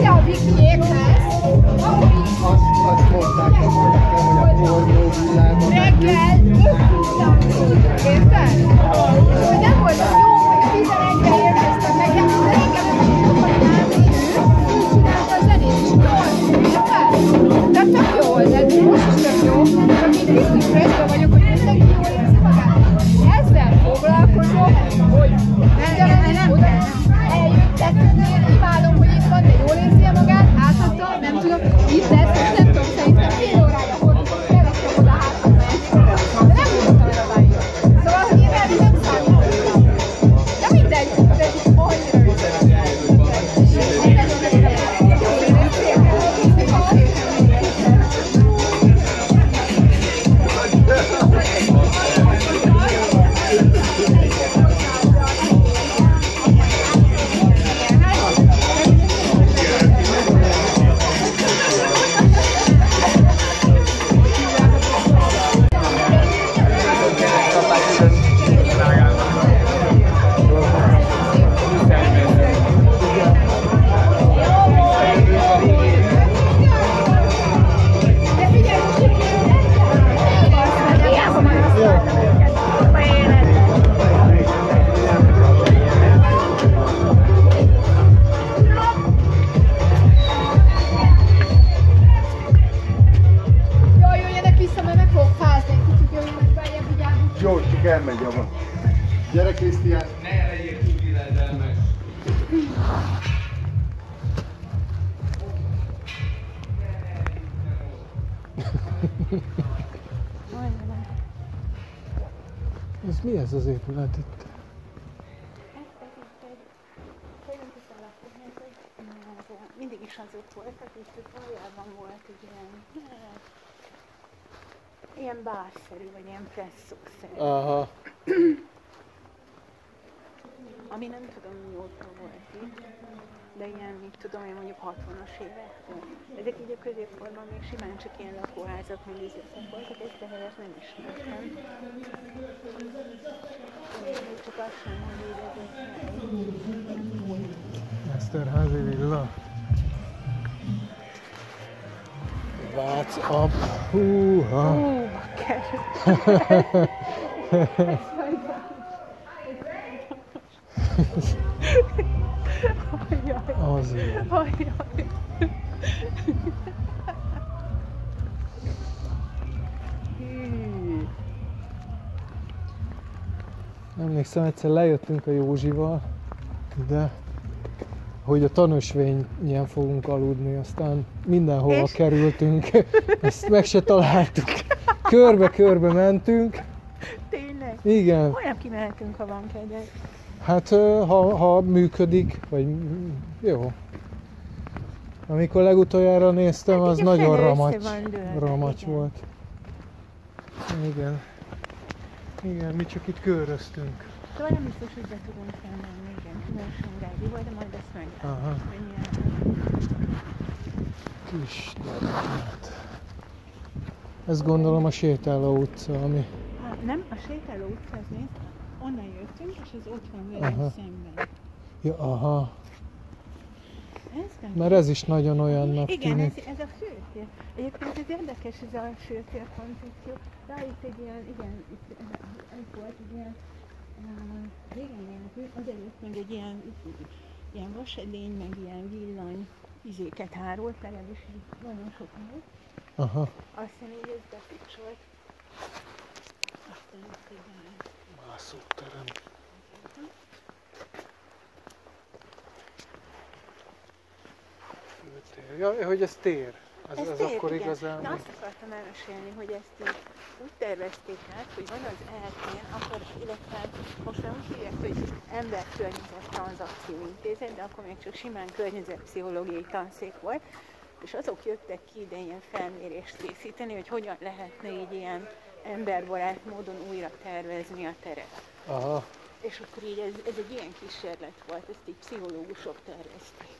ide a Vikiékhez, akkor így Azt mondták a nekem, hogy a pornó világban reggel 5 után szóltak, érted? És hogy nem volt az jó, hogy 11-re érkeztem meg, de reggel nem sokan állni, ő csinálta a zenét, és 8, érted? De tök jó volt, de most is tök jó, csak így biztos stresszben vagyok, hogy mindenki jól érzi magát. Ezzel foglalkozom, hogy nem eljöttek, én imádom, hogy itt van, de jól érzi magát, átadta, nem tudom, itt lesz, és nem tudom, szerintem fél órára fordítom, keresem oda hátra, de nem tudtam elabálni. Szóval, hogy én elvi nem számítottam. De mindegy, de annyira elmegy abba. Gyere, Krisztián! Ne legyél túl illedelmes. Ez mi ez az épület itt? Mindig is azok voltak, és valójában volt egy ilyen bárszerű, vagy ilyen presszószerű. Aha. Ami nem tudom mióta volt itt, de ilyen, mit tudom én, mondjuk 60-as évektől. Ezek így a középkorban még simán csak ilyen lakóházak, meg üzletek voltak, ezt a helyet nem ismertem. Csak azt sem, hogy így ez egy hely. Eszterházi villa. Vác ab. Húha. Azért. Emlékszem, egyszer lejöttünk a Józsival, de hogy a tanösvényen fogunk aludni, aztán mindenhova kerültünk, ezt meg se találtuk. Körbe-körbe mentünk. Tényleg? Igen. Olyan kimehetünk, ha van kedved. Hát, ha működik, vagy jó. Amikor legutoljára néztem, az nagyon ramacs volt. Igen. Igen, mi csak itt köröztünk. Szóval nem biztos, hogy be tudunk felmenni, igen, különösen rádi volt, de majd ezt meglátjuk. Aha. Kis hát. Ez gondolom a sétáló utca, ami... Nem, a sétáló utca, az nézd, onnan jöttünk, és az ott van velünk szemben. Ja, aha. Mert ez is nagyon olyannak tűnik. Igen, ez a főtér. Egyébként ez érdekes, ez a főtér koncepció. Rájuk egy ilyen, igen, ez volt egy ilyen, régen ilyen, azelőtt meg egy ilyen vasedény, meg ilyen villany izéket árult, legalábbis nagyon sokáig. Aha. Aztán így ez bepicsolt. Aztán ezt így mászóterem. Ja, hogy ez tér. Ez tér, akkor igen. igazán... De azt akartam elmesélni, hogy ezt így úgy tervezték át, hogy van az eltén, akkor, illetve most már úgy hívják, hogy Ember-környezet tranzakció intézet, de akkor még csak simán környezetpszichológiai tanszék volt, és azok jöttek ki ide ilyen felmérést készíteni, hogy hogyan lehetne így ilyen emberbarát módon újra tervezni a teret. Aha. És akkor így ez egy ilyen kísérlet volt, ezt így pszichológusok tervezték.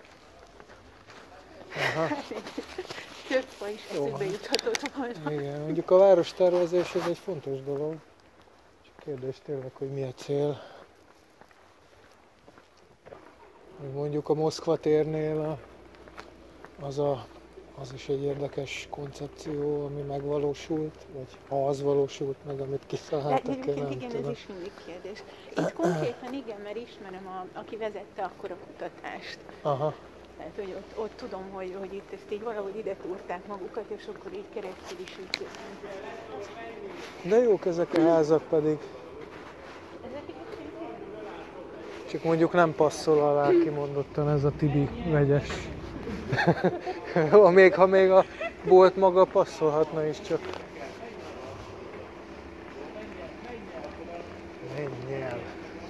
Aha. Több fa is eszükbe juthatott volna. Igen, mondjuk a várostervezés ez egy fontos dolog. Csak kérdés tényleg, hogy mi a cél. Mondjuk a Moszkva térnél az is egy érdekes koncepció, ami megvalósult, vagy ha az valósult meg, amit kitaláltak, én nem igen, tudom. ez is mindig kérdés. Itt konkrétan igen, mert ismerem, aki vezette akkor a kutatást. Aha. Tehát, hogy ott tudom, hogy itt ezt így valahogy ide túrták magukat, és akkor így keresztül is így. De jók ezek a házak pedig. Csak mondjuk nem passzol alá kimondottan ez a Tibi vegyes. Ha még a bolt maga passzolhatna is csak. Menj el!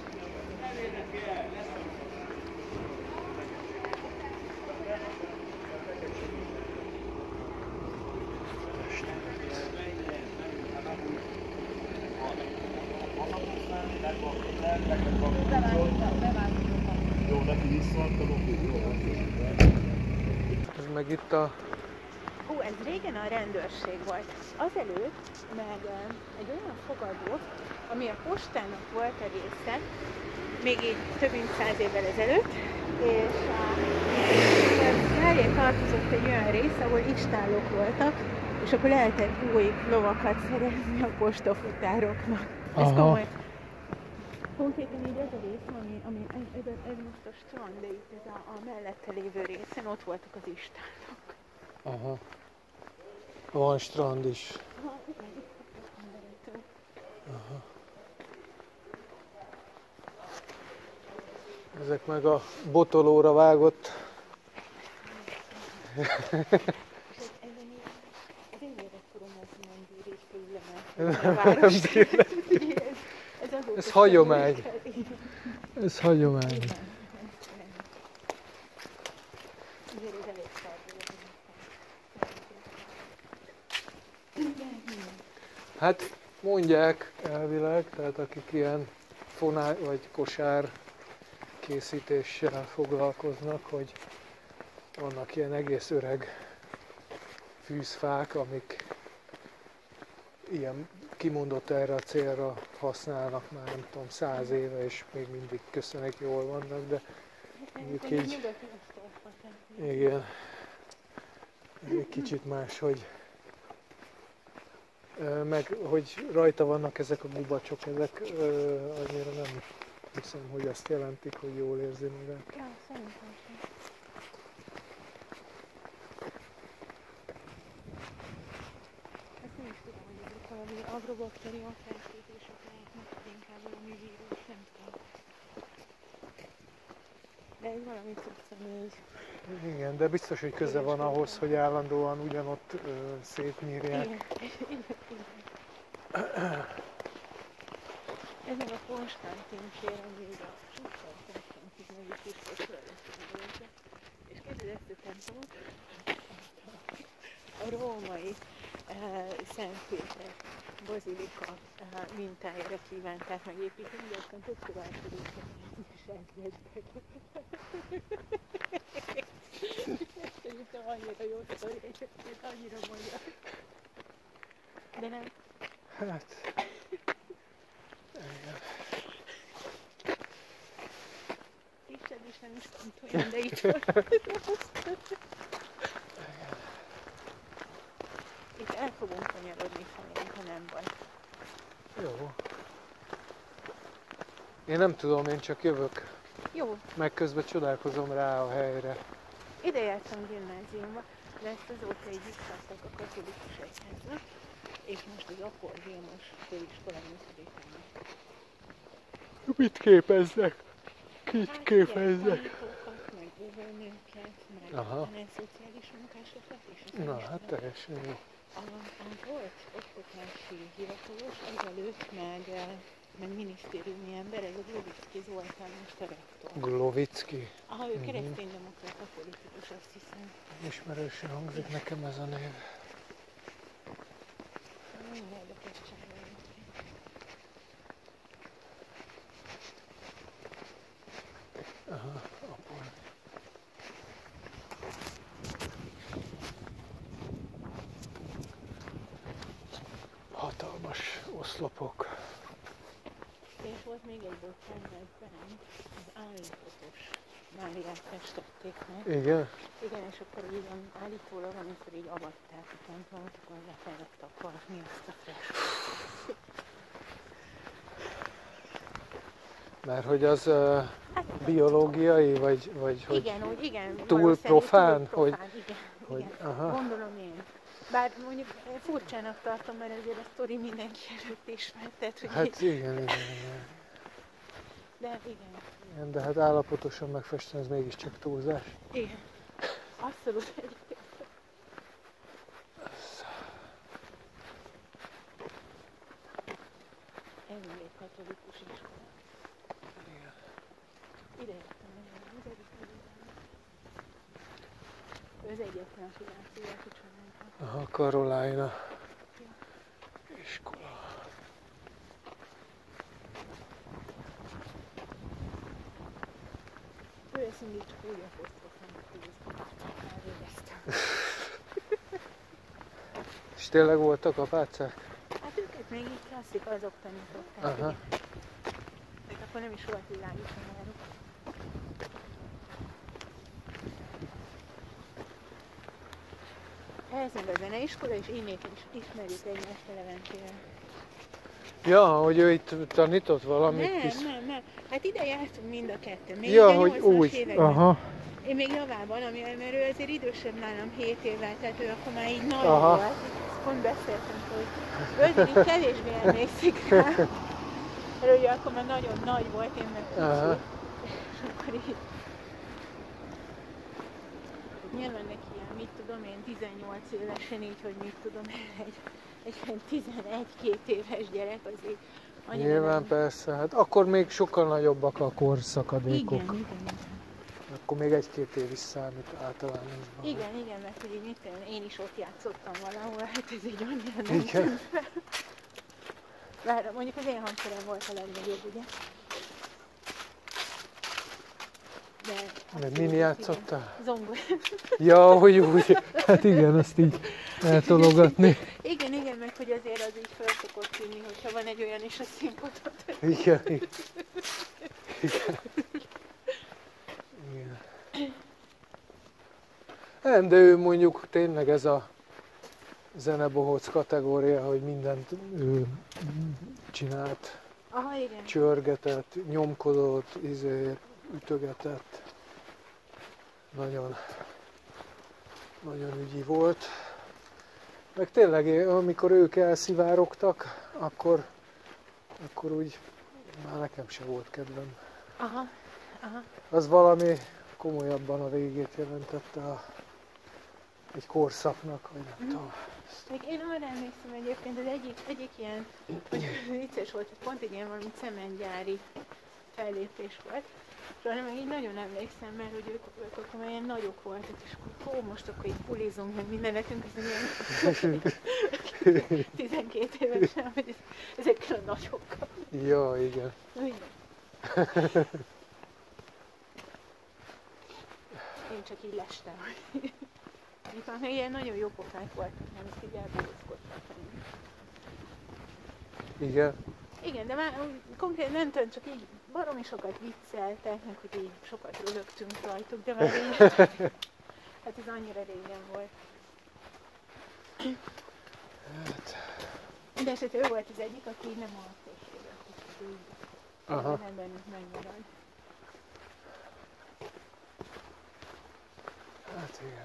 Ez meg itt a... Ez régen a rendőrség volt. Azelőtt meg egy olyan fogadó, ami a postának volt a része, még így több mint 100 évvel ezelőtt, és mellé tartozott egy olyan rész, ahol istállók voltak, és akkor lehetett új lovakat szerezni a postafutároknak. Ez komoly. Konkrétan így ez a rész, ez most a strand, de itt ez a mellette lévő részen ott voltak az istállók. Aha. Van strand is. Aha. Ezek meg a botolóra vágott. Ez hagyomány. Ez hagyomány. Hát mondják elvileg, tehát akik ilyen fonál vagy kosár készítéssel foglalkoznak, hogy vannak ilyen egész öreg fűzfák, amik ilyen kimondott erre a célra használnak már nem tudom 100 éve, és még mindig köszönek jól vannak, de mondjuk így, igen, egy kicsit más, hogy meg hogy rajta vannak ezek a gubacsok, ezek annyira nem hiszem, hogy azt jelentik, hogy jól érzi magát. Ja, szerintem sem. Ezt nem is tudom, hogy ezek valami agrobakterium fertőzések lehetnek, vagy inkább valami vírus, nem tudom. De ez valami személy. Igen, de biztos, hogy köze van ahhoz, hogy állandóan ugyanott szétnyírják. Igen. Ez meg a Konstantin tér, ami ugye a Sussar Konstantin nevű Krisztusra lesz. És képzeld ezt a templomot, a római Szent Péter bazilika mintájára kívánták megépíteni, de aztán többször átadottak és elkezdtek. Szerintem annyira jó sztori, egyébként annyira magyar. De nem. Hát... Igen. Isten nem is pont olyan, de itt van. Itt el fogunk kanyarodni felénk, ha nem baj. Jó. Én nem tudom, én csak jövök. Jó. Meg közben csodálkozom rá a helyre. Ide jártam gimnáziumba, de ezt azóta így visszaadtak a katolikus egyháznak, és most az akkordiónos főiskola működik. Mit képeznek? Kit képeznek? Meg óvónőket, meg szociális munkásokat is. Na, hát teljesen jó. Volt oktatási hivatalos, azelőtt meg minisztériumi ember, ez a Glovicki Zoltán most a rektor. Glovicki? Aha, ő kereszténydemokrata politikus, azt hiszem. Ismerősen hangzik nekem ez a név. Nagyon érdekes csinálni. Aha, apol. Hatalmas oszlopok. És volt még egy bocsánat, az állapotosság. Máriát festették meg. Igen? Igen, és akkor így állítólag, amikor így avatták a templomot, akkor le kellett takarni ezt a freskót. Mert hogy az biológiai, vagy hogy Igen, úgy, igen. túl profán? Hogy, igen, hogy igen. aha. Gondolom én. Bár mondjuk furcsának tartom, mert azért a sztori mindenki előtt ismertet, hogy Hát igen. De igen. Igen, de hát állapotosan megfesteni, ez mégiscsak túlzás. Igen. Abszolút egyébként. Elég katolikus iskola. Igen. Ide jöttem, az egyetlen finanszírozási családban. Aha, Carolina iskola. Ő ezt mindig csak úgy apostrofálnak, hogy ezt elvégeztem. És tényleg voltak apácák? Hát őket még így klasszik, azok tanították. Aha. Igen. Tehát akkor nem is volt világos náluk. Ez meg a zeneiskola, és innét is ismerjük egymást a Leventével. Ja, hogy ő itt tanított valamit is. Nem. Hát ide jártunk mind a ketten. Még Ja, a hogy 80-as úgy. években. Aha. Én még javában, mert ő azért idősebb nálam 7 évvel, tehát ő akkor már így nagy Aha. volt. Ezt pont beszéltünk, hogy ő azért így kevésbé emlékszik rá. Mert ugye akkor már nagyon nagy volt, én meg Aha. kicsi. És akkor így... Nyilván neki ilyen, mit tudom én, 18 évesen így, hogy mit tudom én, egy 11-2 éves gyerek azért annyira Nyilván nem... persze, hát akkor még sokkal nagyobbak a korszakadékok. Igen. Akkor még 1-2 év is számít általánosban. Igen, mert hogy így mit tudom, én is ott játszottam valahol, hát ez így annyira nem Igen. tűnt fel. Bár mondjuk az én hangszerem volt a legnagyobb, ugye? Mert min játszottál? Zongor. Ja, hogy úgy. Hát igen, azt így eltologatni. Igen, meg hogy azért az így fel szokott tűnni, hogyha van egy olyan is a színpadon. Igen. Nem, de ő mondjuk tényleg ez a zenebohóc kategória, hogy mindent ő csinált. Aha, igen. Csörgetett, nyomkodott, ütögetett. Nagyon ügyi volt. Meg tényleg, amikor ők elszivárogtak, akkor úgy már nekem se volt kedvem. Aha. Az valami komolyabban a végét jelentette egy korszaknak, vagy nem tudom. Még én arra emlékszem egyébként, az egyik ilyen, hogy vicces volt, hogy pont egy ilyen valami cementgyári fellépés volt. És arra meg így nagyon emlékszem, mert hogy ők akkor már ilyen nagyok voltak, és akkor most akkor így pulizunk, meg minden nekünk, ez ilyen 12 évesen, hogy ezekkel a nagyokkal. Ja, igen. Én csak így lestem. Mikor még ilyen nagyon jó pofák voltak, nem ezt így elbogozkodtak. Igen. Igen, de már konkrétan nem tudom, csak így baromi sokat vicceltek, meg hogy így sokat rögtünk rajtuk, de már így, hát ez annyira régen volt. De esetleg ő volt az egyik, aki így nem alatt és élet, és így nem bennünk megmarad. Hát igen.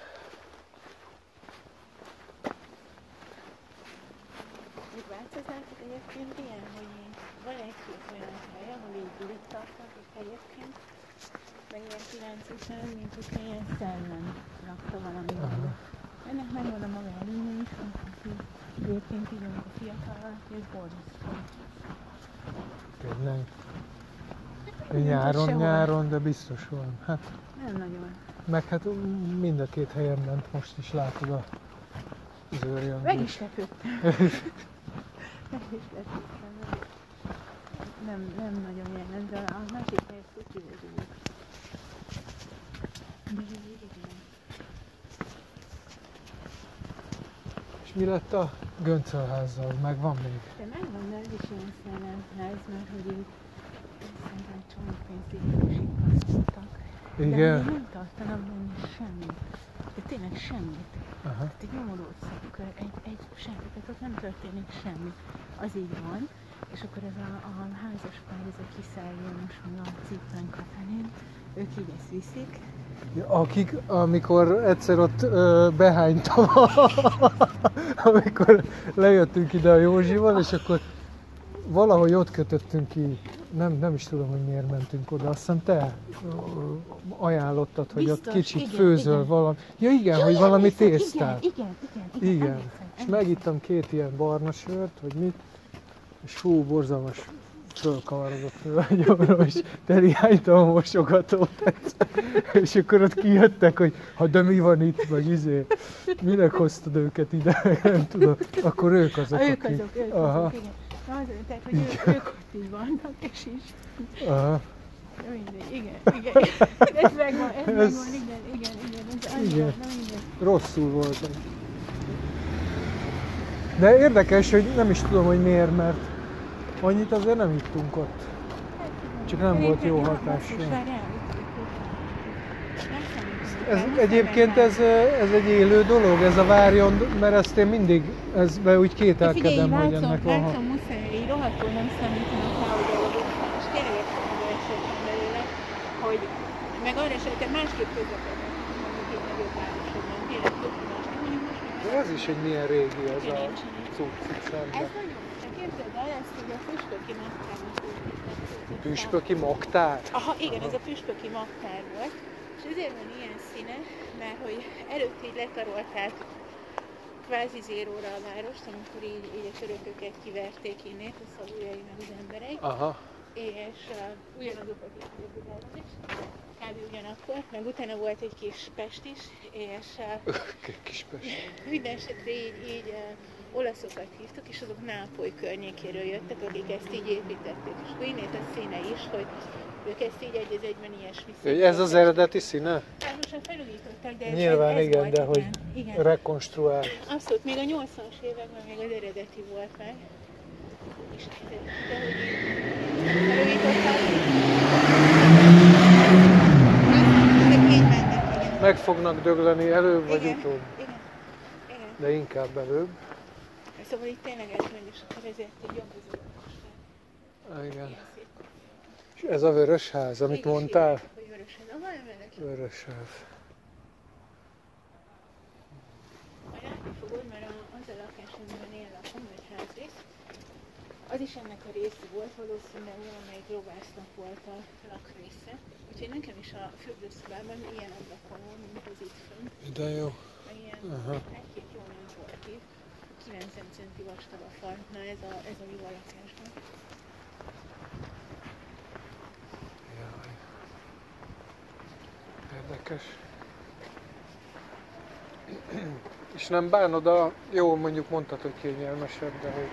Úgy változnátok egyébként ilyen, hogy van egy-két olyan hely, ahol így bulit tartanak egyébként, meg ilyen 9-10, mint hogyha ilyen szellem rakta valami. Ennek megvan a maga előnye is, hogy egyébként így, amikor fiatal, ez borzasztó. Tényleg. Hát, Nyáron, de biztos van. Hát, nem nagyon. meg hát mind a két helyen ment, most is látod az őrjön. Meg is lepődtem. Nem nagyon jelent, de a másik hely szuci volt. De igen. És mi lett a Göncölházzal? Megvan még? De megvan, de ez is ilyen szellemház, mert hogy így szerintem egy csomó pénzt így biztosítottak. Igen. De nem tartanak benne semmit. De tényleg semmit. Aha. Tehát egy nyomorult szakkör, egy semmi, tehát ott nem történik semmi. Az így van. És akkor ez a házas pár, ez a kiszálljon most még a Cipran Katalin, ők így ezt viszik. Akik, amikor egyszer ott behánytam, amikor lejöttünk ide a Józsival, és akkor valahogy ott kötöttünk ki, nem is tudom, hogy miért mentünk oda, azt hiszem te ajánlottad, hogy Biztos, ott kicsit igen, főzöl igen. valami. Ja igen, hogy valami emlékszem, tésztát. Igen. Igen. És megittam 2 ilyen barna sört, vagy mit, és fú, borzalmas fölkavarodott fölgyomra, és telihánytam a mosogatót egyszer. És akkor ott kijöttek, hogy de mi van itt, meg minek hoztad őket ide, nem tudom. Akkor ők azok, Ők akik... azok, igen. Na azért, tehát, hogy ők ott így vannak, és így... Aha. Mindegy, igen. Ez megvan, igen. Ez annyira, Igen. na mindegy. Rosszul voltam. De érdekes, hogy nem is tudom, hogy miért, mert annyit azért nem ittunk ott. Csak nem volt jó hatásra. Egyébként ez egy élő dolog, ez a várjon, mert ezt én mindig, ezben úgy kételkedem, hogy ennek van. Látszom, muszáj, így rohadtul nem számítanak rá, hogy dolgoznak, és tényleg egy szabadó esetben belőle, hogy meg arra esetben másképp közlekednek, mondjuk itt nagyobb városokban, tényleg több másképp, mondjuk most meg... De ez is egy milyen régi ez a cucc itt szemben. Ez nagyon, csak képzeld el ezt, hogy a püspöki magtárnak úgy. Püspöki magtár? Aha, igen, ez a püspöki magtár volt. És ezért van ilyen színe, mert hogy előtt így letarolták kvázi zéróra a várost, amikor így a törököket kiverték innét, a szabuljai meg az emberek. Aha. És ugyanazok, akik Budában is, kb. Ugyanakkor, meg utána volt egy kis Pest is, és kis Pest. minden esetre így olaszokat hívtuk, és azok Nápoly környékéről jöttek, akik ezt így építették. És akkor innét a színe is, hogy ők ezt így egy az egyben ilyesmi. Ez az eredeti színe? Hát most már felújították, de nyilván ez igen, volt, de hogy igen. rekonstruált. Abszolút, még a 80-as években még az eredeti volt meg. És de hogy így felújították. Ezek így mennek, igen. Meg fognak dögleni előbb vagy Igen, utóbb? igen. De inkább előbb. Szóval itt tényleg ez megy, és akkor ezért egy jobb az Igen. És ez a vörös ház, amit mondtál? Vörös ház. Majd látni fogod, mert az a lakás, amiben én lakom, vagy házrész, az is ennek a része volt, valószínűleg valamelyik lovásznak volt a lakrésze. Úgyhogy nekem is a fürdőszobában ilyen ablakon van, mint az itt fönn. De jó. Ilyen egy-két jó nem volt itt. 90 centi vastag a fal. Na ez a jó a lakásban. Jaj. Érdekes. És nem bánod jó, mondjuk mondtad, hogy kényelmesebb, de hogy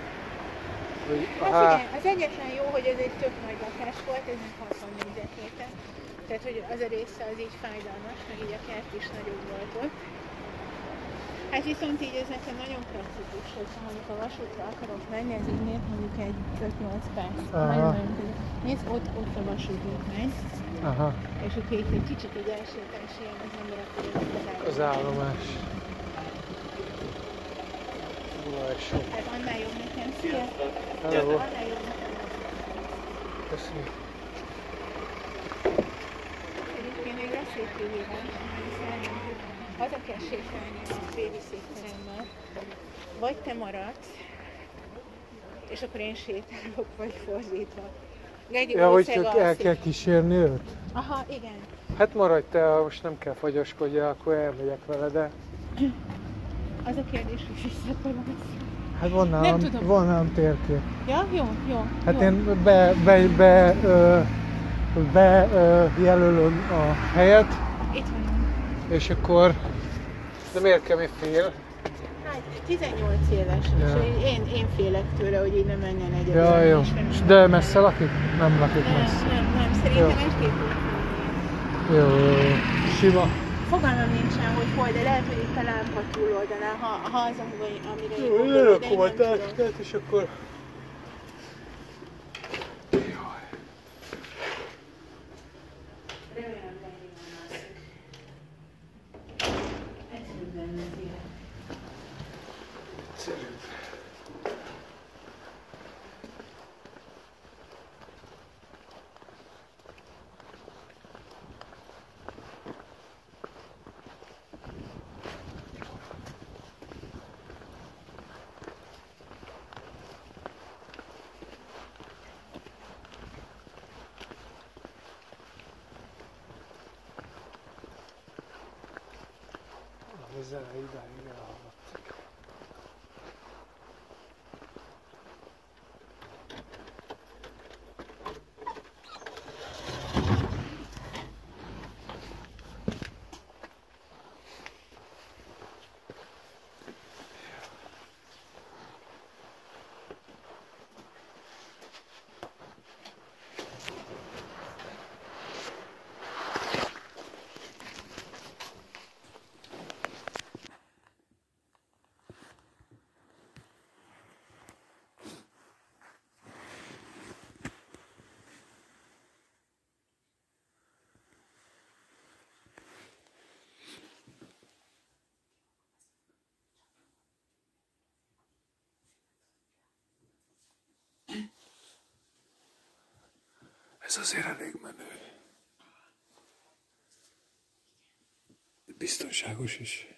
Hát igen, az egyetlen jó, hogy ez egy tök nagy lakás volt, ez meg 60 négyzetméter. Tehát, hogy az a része az így fájdalmas, meg így a kert is nagyobb volt ott. Hát viszont így ez nekem nagyon praktikus, hogyha mondjuk a vasútra akarok menni, ez így néz mondjuk egy 5-8 perc. Nagyon-nagyon közel. Nézd, ott a vasútút megy. Aha. És hogyha itt egy kicsit így elsétál és ilyen az ember, akkor ez az állomás. Bulajsó. Hát annál jobb nekem. Szia! Hello. Annál jobb nekem. Köszönjük. Egyébként még lesz egy kihívás, hiszen haza kell sétálni a babysittteremmel, vagy te maradsz, és akkor én sétálok, vagy fordítva. Ja, hogy csak el kell kísérni őt? Aha, igen. Hát maradj te, ha most nem kell fagyaskodjál, akkor elmegyek vele, de... Az a kérdés, hogy visszatolom. Hát van nálam térkép. Ja, jó. Hát jó. én bejelölöm a helyet. Itt vagyunk. És akkor... De miért kell mi fél? Hát 18 éves, Ja. és én félek tőle, hogy így nem menjen egyedül. Ja, jó. De messze lakik? Nem lakik messze. Nem. Szerintem egy-két Jó. Sima. Fogalmam nincsen, hogy hol, de lehet, hogy itt a lámpa túloldalán, ha az, amire én Jó, gondolom, de jön a én nem tudom. táskát, és akkor... Remélem, Ezzel idáig elhallatszik. Ez azért elég menő. Biztonságos is.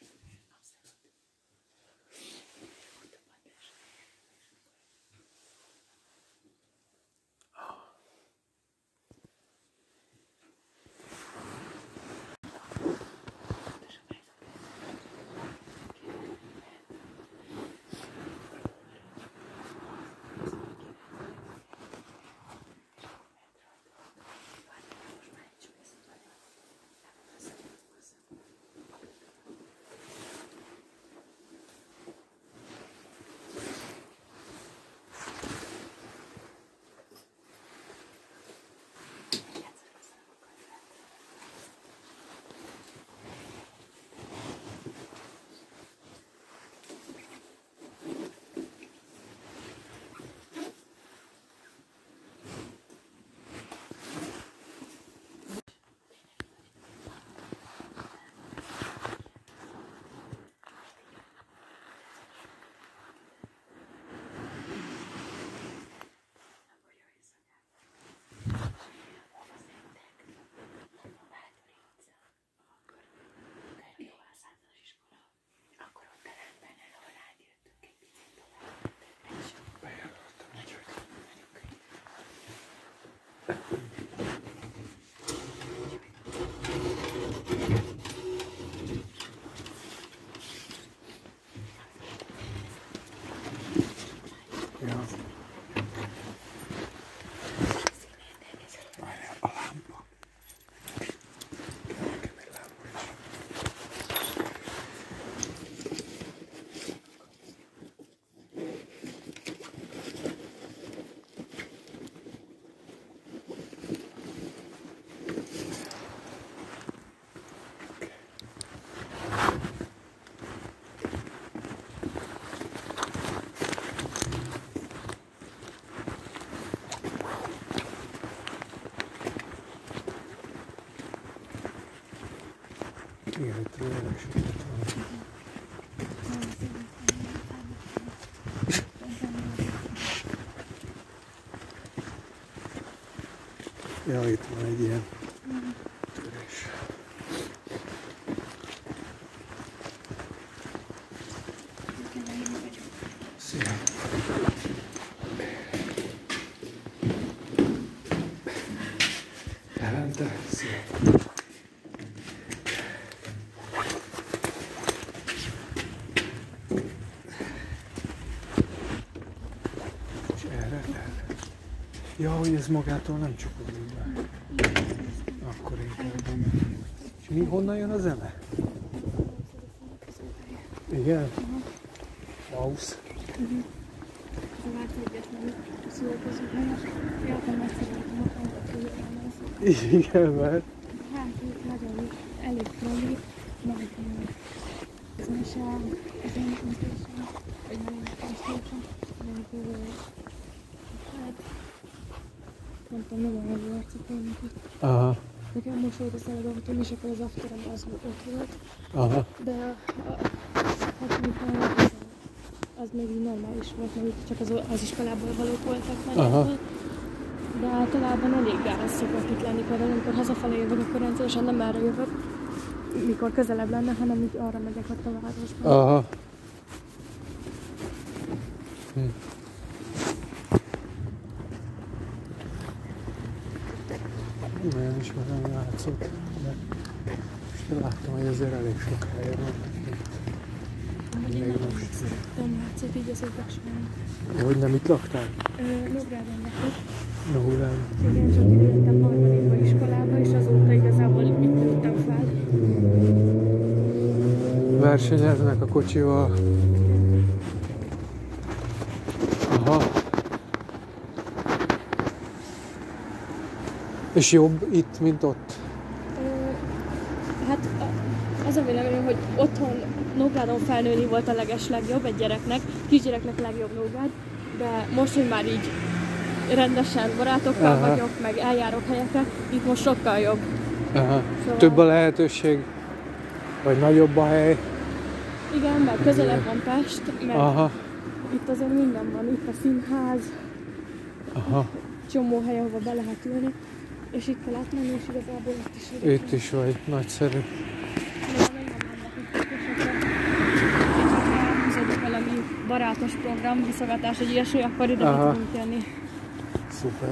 Igen, itt legesített valami. Ja, itt van egy ilyen törés. Szia! Elente? Szia! Ja, hogy ez magától nem csukodik be. Akkor inkább nem. És mi, honnan jön a zene? Igen? Bausz. Igen, mert... Hát, nagyon elég promi, meg az én kontésen, vagy nagyon kontésen, meg hát, nem tudom, nem olyan jó arcok Aha. Nekem most volt a szállodom, és akkor az afterem az ott volt. Aha. De Hát az még így normális volt, mert csak az iskolából valók voltak már. De általában elég gáz szokott itt lenni, például amikor hazafele jövök, akkor rendszeresen nem erre jövök, mikor közelebb lenne, hanem így arra megyek ott a városban. Aha. Olyan is nem látszott, de most láttam, hogy azért elég sok helyen van. Még most. Nem látszott így az évek Hogy nem itt laktál? Nógrádon lakok. Nógrádon. Igen, csak jöttem harmadikba iskolába, és azóta igazából itt nőttem fel. Versenyeznek a kocsival. Aha. És jobb itt, mint ott? Hát az a véleményem, hogy otthon Nógrádon felnőni volt a legeslegjobb egy gyereknek, kisgyereknek legjobb Nógrád, de most, hogy már így rendesen barátokkal vagyok, meg eljárok helyekre, itt most sokkal jobb. Szóval... Több a lehetőség? Vagy nagyobb a hely? Igen, mert közelebb van Pest, mert itt azért minden van, itt a színház, csomó hely, ahova be lehet ülni, és itt kell átmenni, és igazából itt is vagyok. Itt is vagy, nagyszerű. Valami barátos program, viszogatás, egy ilyesmi, akkor ide tudunk jönni. Szuper.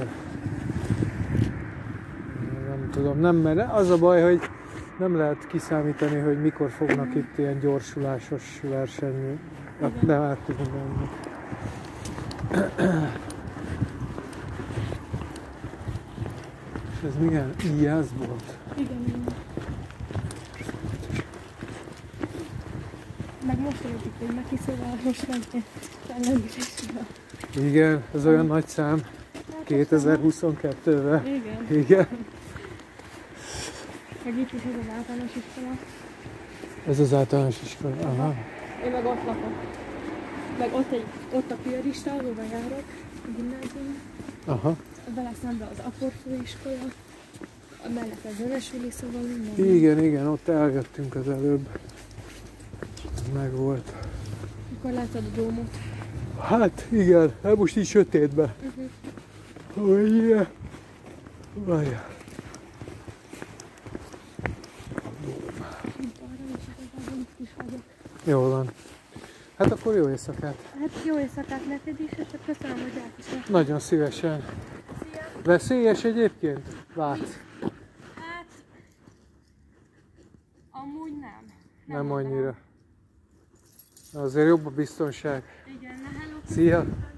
Nem tudom, nem, mert az a baj, hogy nem lehet kiszámítani, hogy mikor fognak itt ilyen gyorsulásos verseny. Nem át tudunk menni. És ez milyen? Ijász volt? Igen. Meg most építék neki, szóval most nem ellenőrizésre. Igen, ez olyan nagy szám. 2022-ben. Igen. Meg itt is ez az általános iskola. Ez az általános iskola, aha. Én meg ott lakok. Meg ott a piarista, ahova járok, a gimnázium. Aha. Vele szemben az Akkor főiskola. Mellett a zenesüli, szóval minden. Igen, ott eljöttünk az előbb. Meg volt. Akkor látod a dómot. Hát igen, hát most így sötétben. Várjál. Jól van. Hát akkor jó éjszakát. Hát jó éjszakát neked is, és köszönöm, hogy elkísérted. Nagyon szívesen. Szia! Veszélyes egyébként? Látsz? Hát... amúgy nem. Nem annyira. Azért jobb a biztonság. Igen, na hello. Szia!